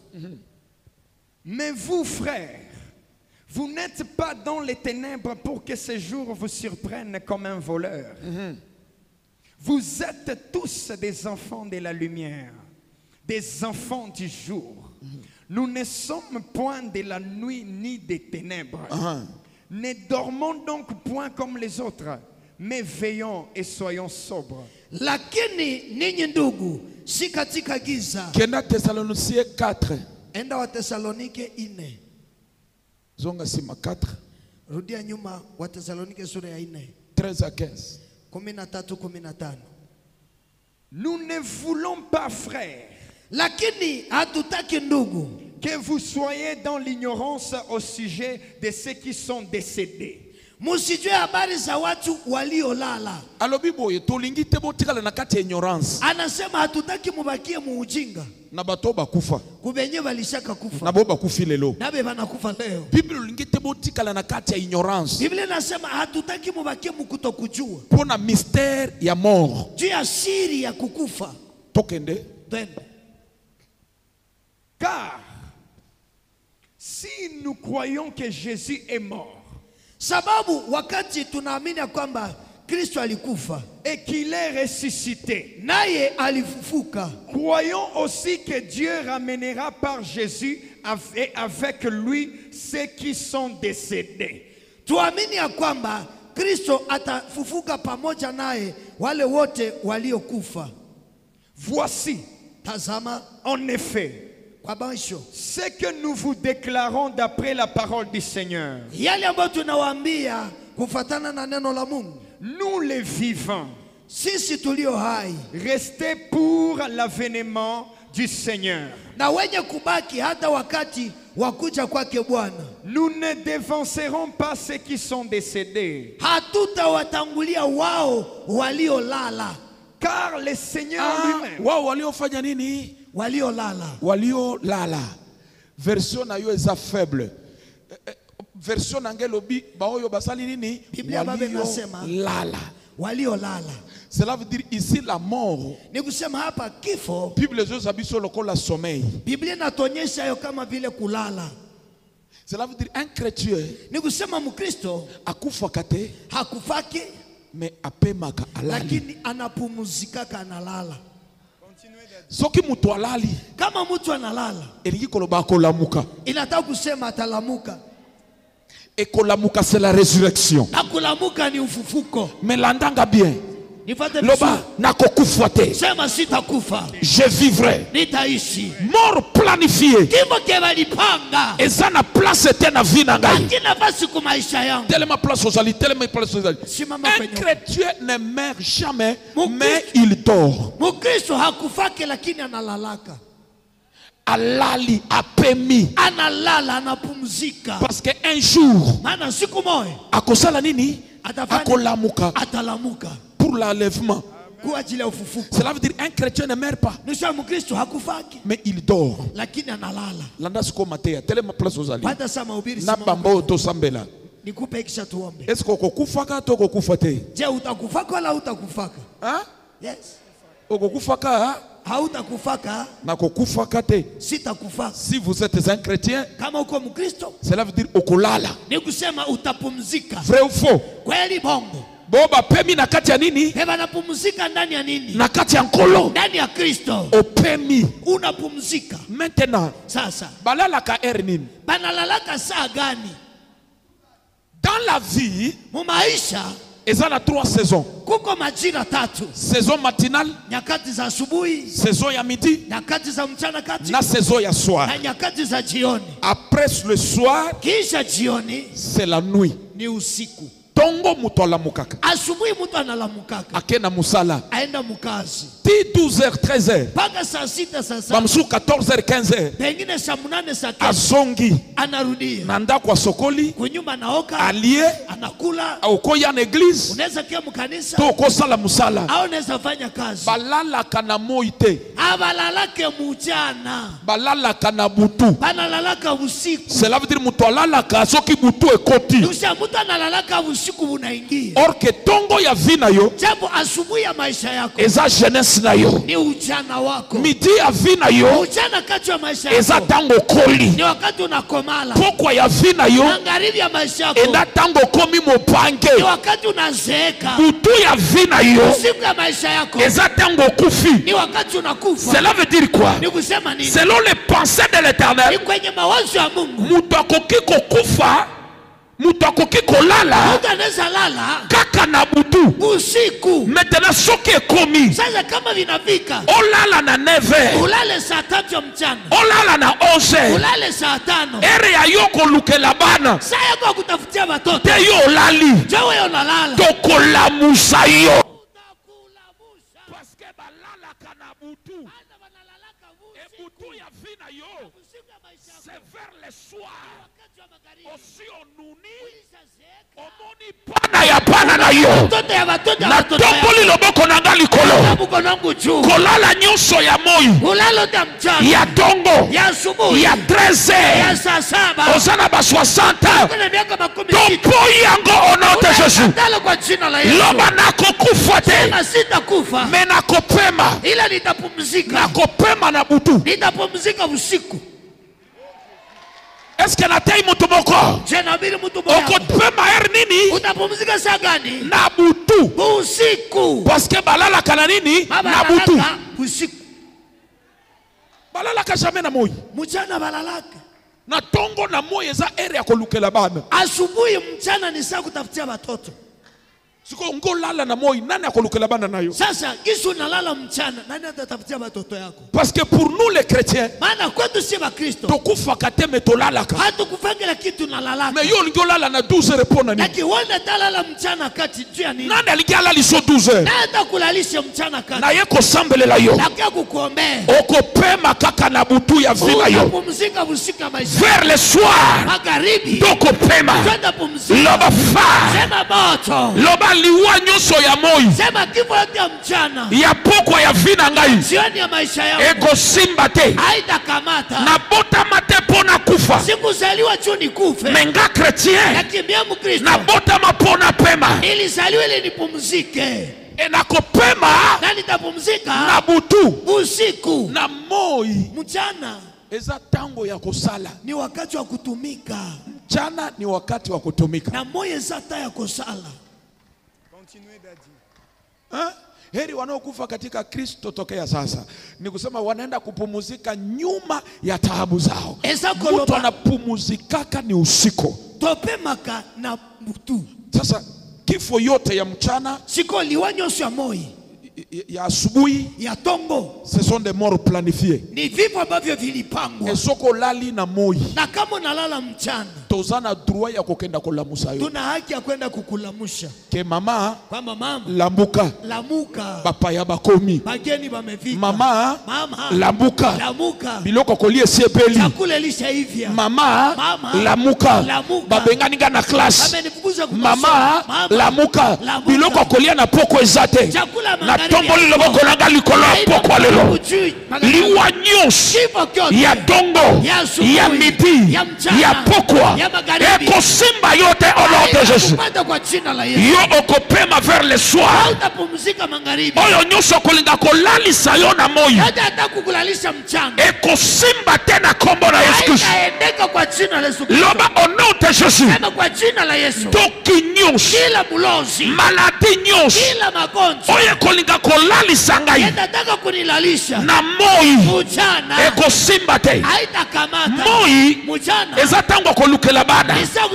Mais vous, frères, vous n'êtes pas dans les ténèbres pour que ce jour vous surprenne comme un voleur. Vous êtes tous des enfants de la lumière, des enfants du jour. Nous ne sommes point de la nuit ni des ténèbres. Uh-huh. Ne dormons donc point comme les autres, mais veillons et soyons sobres. Lakini ninyi ndugu, si katika giza. Kenda Thessaloniciens quatre. Enda wa Tesalonike nne. Zonga sima quatre. Rudia nyuma wa Tesalonike sura ya nne. treize à quinze. kumi na tatu kumi na tano. Nous ne voulons pas, frères, Lakini hatutaki ndugu que vous soyez dans l'ignorance au sujet de ceux qui sont décédés. musijue habari za watu waliolala. Alobi boye tolingi te botikala na kati ya ignorance. Anasema hatutaki mubakie muujinga. Na bato bakufa. Kubenye balishaka kufa. Na bo bakufi lelo. Nabe banakufa leo. Bible lingi te botikala na kati ya ignorance. Biblia inasema hatutaki mubakie mukutokujua. Pona mystère ya mort. Juu ya siri ya kukufa. Tokende. Twende. Car si nous croyons que Jésus est mort, Sababu wakati tunaamini kwamba Kristo alikufa et qu'il est ressuscité. naye alifufuka. Croyons aussi que Dieu ramènera par Jésus et avec lui ceux qui sont décédés. Tuamini ya kwamba Kristo atafufuka pamoja naye wale wote waliokufa. Voici, Tazama, en effet, kwa baisho ce que nous vous déclarons d'après la parole du Seigneur. yale ambayo tunawaambia kufatana na neno la Mungu. Nous les vivants, Sisi tulio hai restez pour l'avènement du Seigneur. na wenye kubaki hata wakati wa kuja kwake Bwana, Nous ne dévancerons pas ceux qui sont décédés, hatutawatangulia wao waliolala. car le Seigneur Ah, lui-même wao waliofanya nini? Waliolala. Waliolala. Version na yo eza faible. Eh, eh, version na ngelobi baoyo basali nini? Biblia babe inasema Waliolala. waliolala. Cela veut dire ici la mort. Ni kusema hapa kifo, Bible zoza biso lokola sommeil. Biblia inatuonyesha hayo kama vile kulala. Cela veut dire un chrétien Ni kusema Mkristo akufa te hakufaki, mais apemaka alali. lakini anapumzika kanalala. Soki mutu alali Kama mtu analala, elingi koloba akolamuka. inataka kusema atalamuka. Ekolamuka c'est la résurrection. Na kulamuka ni ufufuko. Mais landanga bien. Nifate Loba vizuri. nakokufa te. Sema sitakufa, Je vivrai. nitaishi. Mort planifié. Kifo kebalipanga Eza na place te na vie na ngai. hakina nafasi kwa maisha yangu. Tellement place aux alliés, tellement place aux alliés. Simama Un kwenye. chrétien ne meurt jamais, Mon mais Christ- il dort. Mkristo hakufake lakini analalaka. Alali, apemi. Analala, anapumzika. Parce que un jour, Maana siku moja akosala nini? atafanya Akolamuka atalamuka pour l'enlèvement. kwa ajili ya ufufuko. Cela veut dire un chrétien ne meurt pas, Nisha Mkristo hakufaki mais il dort. lakini analala. Landa siko matea, tellement place aux alliés. Pata sama mahubiri Na simama. bambo to sambela. Nikupe kisha tuombe. Est-ce que okokufaka to okokufate? Je, utakufaka wala hutakufaka? Hein? Yes. Okokufaka Hautakufaka, na kokufaka te. sitakufaka. Si vous êtes un chrétien, Kama uko Mkristo cela veut dire okolala. ni kusema utapumzika. Vrai ou faux? Kweli bongo. Boba pemi na kati ya nini? Heba napumzika ndani ya nini? Na kati ya nkolo. Ndani ya Kristo. Opemi. Unapumzika. Maintenant, Sasa balala ka er nini? banalalaka saa gani? Dans la vie, Mu maisha eza na trois saisons. kuko majira tatu: Saison matinale, nyakati za asubuhi, saison ya midi, nyakati za mchana kati, na saison ya soir. na nyakati za jioni. Après le soir, Kisha jioni c'est la nuit. ni usiku. Tongo mutu alamukaka. Asubuhi mtu analamukaka Akena musala. aenda mkazi Ti douze heures, treize heures. mpaka saa sita saa saba, Bamsu quatorze heures, quinze heures. pengine saa munane saa kenda Azongi. anarudia Nanda kwa sokoli. kunyumba, naoka Allié. anakula. Okoya na église. Unaweza kia mkanisa To okosala musala. au unaweza fanya kazi. Balalaka na moi te. Abalalake mchana, Balalaka na butu. banalalaka usiku. Cela veut dire mutu alalaka soki butu ekoti. Usha mtu analalaka usiku unaingia. Or que tongo ya vie na yo Japo asubuhi ya maisha yako eza jeunesse na yo. ni ujana wako. Midi ya vie na yo Ujana kati ya maisha eza yako tango koli. ni wakati unakomala. Pokwa ya vie na yo Magharibi ya maisha yako enda tango komi ni mopange. wakati unazeeka. Butu ya vie na yo Siku ya maisha yako eza tango kufi. ni wakati unakufa. Cela veut dire quoi? Ni kusema nini? Selon les pensées de Ni l'Éternel, kwenye mawazo ya Mungu. mutu akoki kokufa, mutu akoki kolala Mtu anaweza lala kaka na butu. usiku. Maintenant soki ekomi Sasa kama vinafika olala na neuf heures, ulale saa tatu ya mchana, olala na onze heures, ulale saa tano, ere ya yo kolukela bana saa yako ya kutafutia watoto, te yo olali jo wewe unalala. tokolamusa yo. Parce que balalaka na butu. Et butu ya vie na yo, c'est vers le soir. Aussi onuni, omoni pana ya pana na yo. Watoto ya watoto ya Na watoto tomboli loboko na nga likolo. ya mkono wangu juu. Kolala nyonso ya moi, Ulalo ta mchana, ya tongo, ya asubuhi, ya treize ya heures, saa saba, ozana ba soixante heures. kuna miaka makumi sita. Topoyi yango au nom de Jésus. Unakatala kwa jina la Yesu. Loba nakokufa te, Sema sitakufa, me nakopema. ila nitapumzika. Nakopema na butu. Nitapumzika usiku. Est-ce que na tei mutu moko? Je nabili mtu moya. Okopema er nini? Utapumzika saa gani? Na butu. Usiku. Parce que balala kana nini? Na butu. Usiku. Balala ka jamais na moi. Mchana balalaka. Na tongo na moi eza ere ya kolukela bana. Asubuhi mchana ni saa kutafutia watoto. Siko ngolala na moi nani akolukela bana nayo? Sasa kisu nalala mchana nani atatafutia watoto yako? Parce que pour nous les chrétiens, maana kwetu si ba Kristo tokufa kateme tolalaka. Hatukufangela kitu nalalaka. Mais yo ngolala na douze heures pona nini? Lakini wanda talala mchana kati juu ya nini? Nani aligala liso douze heures? Nani atakulalisha mchana kati? Na yeko sambelela yo. Lakini kukuombea. Okopema kaka na butu ya vina yo. Unapumzika usiku maisha. Vers le soir. Magharibi. Dokopema. Twenda pumzika. Loba fa. Sema moto. Loba liwa nyuso ya moi. Sema kifo yote ya mchana. Ya poko ya vina ngai. Jioni ya maisha yangu. Ego simba te. Haita kamata. Na bota mate pona kufa. Sikuzaliwa tu ni kufe. Menga chrétien. Lakini mimi Mkristo. Na bota mapona pema. Nilizaliwa ili nipumzike. E na kopema. Na nitapumzika. Na butu. Usiku. Na moi. Mchana. Eza tango ya kusala. Ni wakati wa kutumika. Mchana ni wakati wa kutumika. Na moyo eza ta ya kusala. Ha? Heri wanaokufa katika Kristo tokea sasa. Ni kusema wanaenda kupumuzika nyuma ya taabu zao. Mtu anapumuzikaka ni usiku. Topemaka na butu. Sasa kifo yote ya mchana, siko liwanyoso ya moi, ya asubuhi, ya tongo, ce sont des morts planifiés. Ni vifo ambavyo vilipangwa. Esoko lali na moi. Na kama unalala mchana, tozana droit ya kokenda kulamusa yo. Tuna haki ya kwenda kukulamusha. Ke mama, kwa mama, lambuka. Lamuka. Papa ya bakomi. Bageni bamefika. Mama, mama, lambuka. Lamuka. Biloko kolie siepeli. Chakula lisha hivya. Mama, mama, lamuka. Lamuka. Babengani nga na class. Mama, mama, lamuka. Biloko kolia na poko ezate. Chakula na tomboli loboko nanga likolo poko alelo. Liwa nyos. Ya dongo. Ya midi. Ya pokwa. Eko simba yote au nom de Jésus. Yo okopema vers le soir. Oyo nyuso kolinga kolali sayo na moyo. Eko simba tena kombo na Yesu Kristo. Loba au nom de Jésus. Toki nyos. Maladie nyos. Oyo kolinga kolali sangai. Na moyo. Eko simba te. Moyo. Eza tango kolukela bana.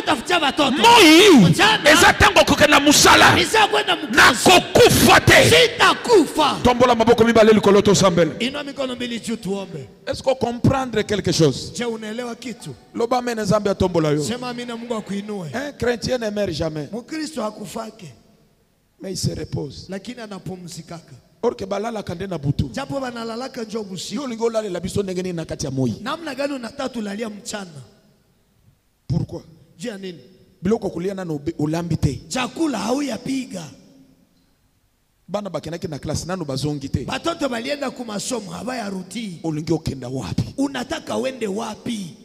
Moi eza tango kokena musala na kokufa te. Sitakufa. Tombola maboko mibale likolo tosambela. Inua mikono mbili juu tuombe. Est-ce qu'on comprendre quelque chose? Je unaelewa kitu? Loba mene Nzambe atombola yo. Sema amina, Mungu akuinue. Un chrétien ne meurt jamais. Mkristo hakufake. Mais il se repose. Lakini anapumzikaka. Or ke balala kande na butu. Japo banalalaka njo busiku. Yo lingo lale la biso ndenge ni na kati ya moi. Namna gani unataka tulalia mchana? Pourquoi? Jia nini? Biloko kulia na ulambi te. Chakula hauyapiga. Bana bakenaki na class nanu bazongi te. Batoto balienda ku masomo habayarudi. Olingi okenda wapi? Unataka wende wapi?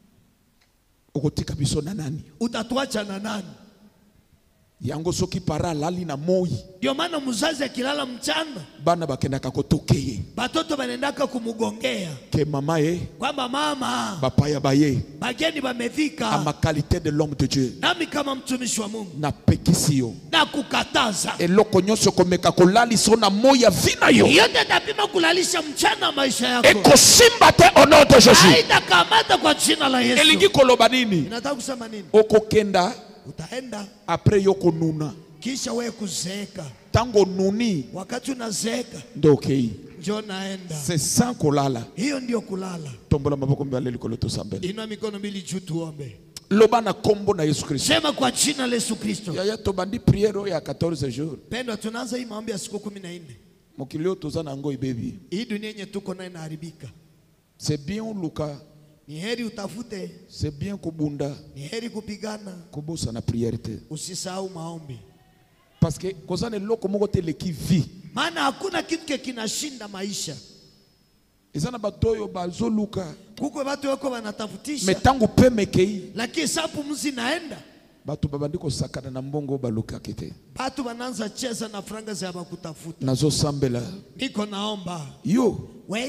Ukotika biso na nani? Utatuacha na nani? Yango soki para lali na moi. Ndio maana mzazi akilala mchana, bana bakendaka kotokeye. Batoto banendaka kumugongea. Ke mama e. Kwamba mama. Bapaya baye. Bageni bamefika. A ma qualité de l'homme de Dieu. Nami kama mtumishi wa Mungu. Na pekisio. Na kukataza. Eloko nyonso komeka kolali so na moya vina yo. Yote tapima kulalisha mchana maisha yako. Eko simba te au nom de Jésus. Haita kamata kwa jina la Yesu. Elingi koloba nini? Inataka kusema nini? Oko kenda. Utaenda. Après yoko nuna. Kisha wewe kuzeeka. Tango nuni. Wakati unazeeka. Ndio okay. Njoo naenda. C'est sans kulala. Hiyo ndio kulala. Tombola maboko mbele likolo tosambele. Inua mikono mbili juu tuombe. Loba na kombo na Yesu Kristo. Sema kwa jina la Yesu Kristo. Yaya tobandi priero ya quatorze jours. Pendwa, tunaanza hii maombi ya siku kumi na nne. Mokilio tozana ngo ibebi. Hii dunia yenye tuko nayo inaharibika. C'est bien luka. Ni heri utafute. C'est bien kubunda. Ni heri kupigana. Kubosa na priorité. Usisahau maombi. Parce que kozane loko moko te leki vie. Maana hakuna kitu kinashinda maisha. Ezana batoyo bazoluka. Kuko watu wako wanatafutisha. Metangu pemekei. Lakini sapu mzi naenda. Batu babandiko sakana na mbongo baluka kete. Batu bananza cheza na franga za bakutafuta. Nazo sambela. Niko naomba. Yo. Wei.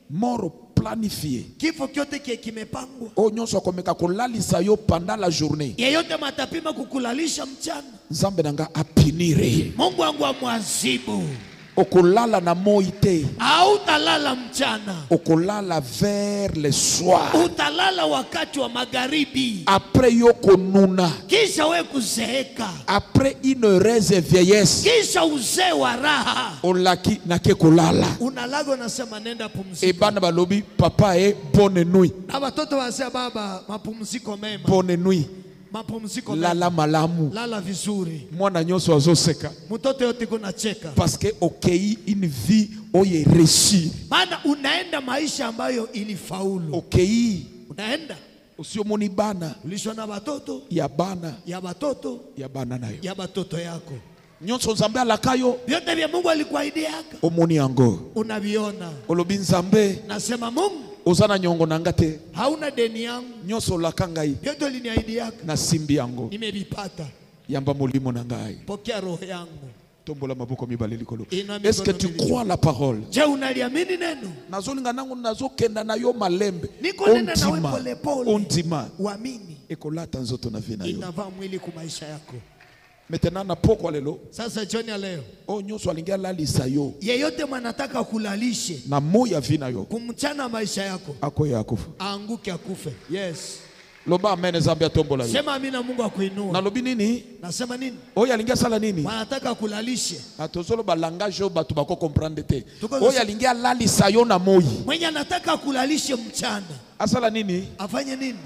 mort planifié. Kifo kyote kie kimepangwa. O nyonso akomeka kolalisa yo pendant la journée. Yeyote matapima kukulalisha mchana. Nzambe nanga apinire. Mungu wangu amwazibu. Okolala na moite. Hautalala mchana. Okolala vers le soir. Utalala wakati wa magharibi. Après yo konuna. Kisha we kuzeeka. Après une heureuse vieillesse. Kisha uzee wa raha. Olaki nake kolala. Unalaga unasema nenda pumzika. E bana balobi papa e bonne nuit. Na watoto wasema baba mapumziko mema. Bonne nuit. Mapumziko mema. Lala malamu. Lala vizuri. Mwana nyonso azoseka. Mtoto yote kuna cheka. Parce que okei une vie oye réussie. Maana unaenda maisha ambayo ilifaulu. Okei. Unaenda. Usiomoni bana. Ulishwa na watoto. Ya bana. Ya watoto. Ya bana nayo. Ya watoto yako. Nyonso Nzambe alakayo. Vyote vya Mungu alikuahidiaka. Omoni yango. Unaviona. Olobi Nzambe. Nasema Mungu. Ozana nyongo nangate. Hauna deni yangu. Nyonso lakangai. Vyote uliniahidiaka. Na simbi yango. Nimevipata. Yamba molimo nangai. Pokea roho yangu. Tombola maboko mibale likolo. Est-ce que tu crois la parole? Je, unaliamini neno? Nazolinga nangu nazokenda na yo malembe. Niko nena nawe pole pole. Ondima. Uamini. Ekolata nzoto na vina yo. Inavaa mwili kwa maisha yako. Maintenant na poko lelo. Sasa jioni ya leo. O nyonso alingia lalisa yo. Yeyote mwanataka kulalishe. Na moya vina yo. Kumchana maisha yako. Ako ya akufa. Aanguke akufe. Yes. Loba amen Zambia tombola yo. Sema amina Mungu akuinua. Na lobi nini? Nasema nini? Oya alingia sala nini? Wanataka kulalishe. Atozolo ba langage yo batu bako comprendre te. Oya alingia lalisa yo na moyi. Mwenye anataka kulalishe mchana. Asala nini? Afanye nini?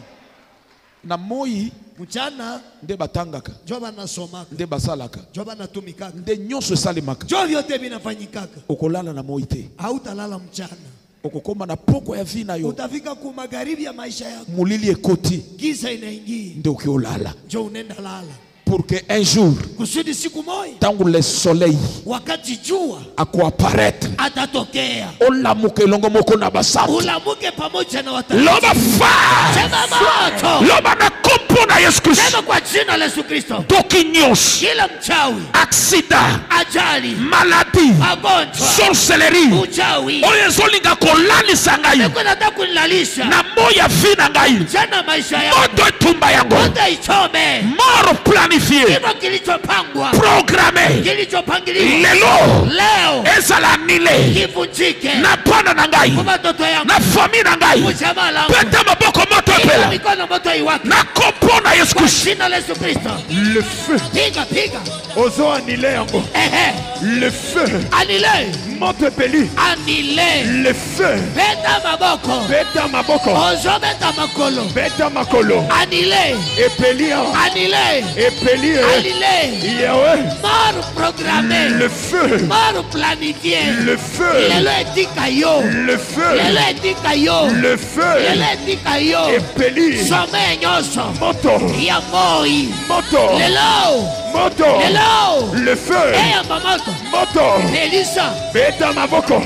Na moyi mchana nde batangaka. Jo banasomaka. Nde basalaka. Jo banatumikaka. Nde nyonso esalimaka. Jo vyote vinafanyikaka. Okolala na moyi te. Hautalala mchana. Okokoma na poko ya vina yo. Utafika ku magharibi ya maisha yako. Mulili ekoti. Giza inaingia. Nde ukiolala. Jo unenda lala. Pour que un jour, kusudi siku moja, tangu le soleil, wakati jua akuapparaître, atatokea, olamuke longo moko na basatu, ulamuke pamoja na watatu, loba fa, sema moto, loba na kompo na Yesu Kristo, sema kwa jina la Yesu Kristo, tokinyos, kila mchawi, accident, ajali, maladie, magonjwa, sorcellerie, uchawi, oyezolinga kolalisa ngai, niko nataka kunilalisha, na moya vina ngai, jana maisha yangu, moto etumba yango, moto ichome, mort planifié, kipo kilichopangwa, programmé, kilichopangiliwa, lelo, leo, ezala nile, kivunjike, na pana na ngai, kwa watoto yangu, na famille na ngai, mshama langu, peta maboko moto epela, mikono moto iwake, na kompo na Yesu Kristo, jina la Yesu Kristo, le feu, piga piga, ozo anile yango, ehe, le feu, anile, moto epeli, anile, le feu, peta maboko, beta maboko, ozo beta makolo, beta makolo, anile, epeli, anile, epeli, anile, Yahweh, mort programmé, le feu, mort planifié, le feu, lelo etika yo, le feu, lelo etika yo, le feu, lelo etika yo, epeli, some nyoso, moto, ya moi, moto, lelo, moto, lelo, le feu, eya mamoto, moto, Elisa, beta maboko,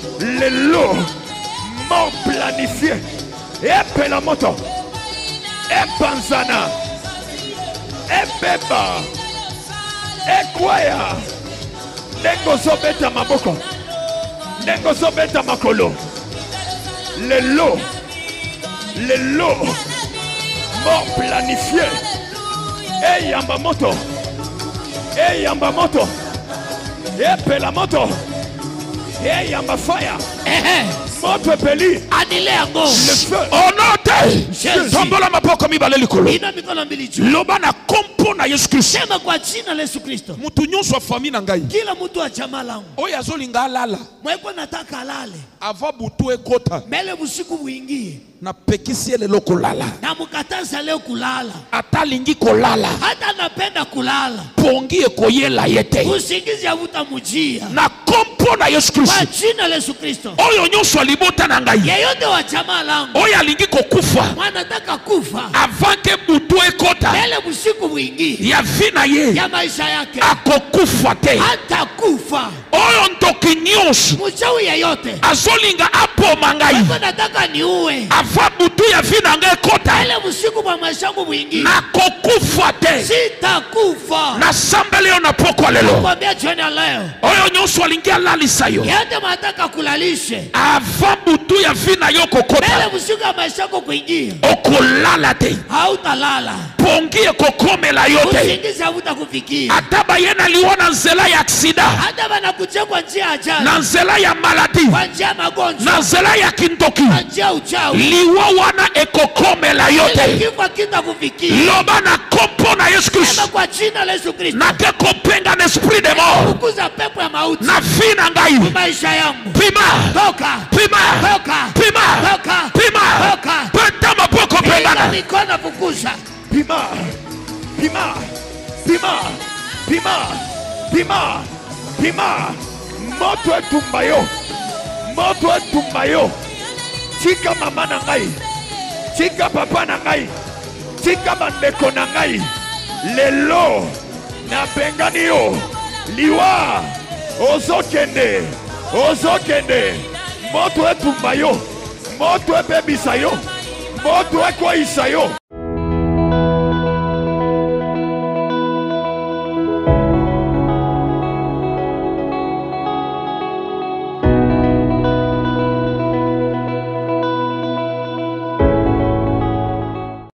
lelo, mort planifié, epela moto, epanzana, ebeba, ekwaya, nengo zobeta maboko, nengo zobeta makolo, lelo, lelo, mort planifié, eyamba moto, eyamba moto, epela moto, eyamba fire, ehe, moto epeli, anile yango, le feu, onote, tombola maboko mibale likolo, ina mikono mbili juu, loba na kompo na Yesu Kristo, sema kwa jina la Yesu Kristo, mutu nyonso wa famille na ngai, kila mtu wa jamaa langu, oyo azolinga alala, mweko nataka alale, ava butu ekota, mbele busiku buingie, na pekisi elelo kolala, na mukataza leo kulala, atalingi kolala, hata napenda kulala, pongi ekoyela yete, usingizi avuta mujia, na kompo na Yesu Kristo, kwa jina la Yesu Kristo, oyo nyonso alibota na ngai, yeyote wa jamaa langu, oyo alingi kokufa, mwanataka kufa, avanke butu ekota, mbele busiku buingie, ya vina ye, ya maisha yake, akokufa te, hata kufa, oyo oyo ndoki nyonso Mchawi yeyote azolinga apoma ngai Mungu nataka niue ava butu ya vi na ngai ekota ile usiku kwa maisha yangu mwingi nakokufa te sitakufa nasambeli yo na pokwa lelo kwambia jioni ya leo oyo nyonso alingi alalisa yo yote mataka kulalishe ava butu ya vi na yo kokota ile usiku ya maisha yako kuingia okolala te hautalala pongi ekokomela yo te usingizi hautakufikia ata bayena liona nzela ya aksida hata banakuja kwa njia ya ajali na nzela ya maladi kwa njia ya magonjwa na nzela ya kindoki kwa njia ya uchawi liwa wana ekokomela yo ile te kifo kitakufikia loba na kompo na Yesu Kristo sema kwa jina la Yesu Kristo nake kopenga na esprit de mort fukuza pepo ya mauti na vi na ngai maisha yangu pima toka pima toka pima toka pima toka peta mapoko piga pengana mikono fukuza Pima, pima, pima, pima, pima, pima. Moto etumba yo, moto etumba yo. Tika mama na ngai, tika papa na ngai, tika bandeko na ngai. Lelo na pengani yo, liwa, ozokende, ozokende. Moto etumba yo, moto ebebisa yo, moto ekwaisa yo.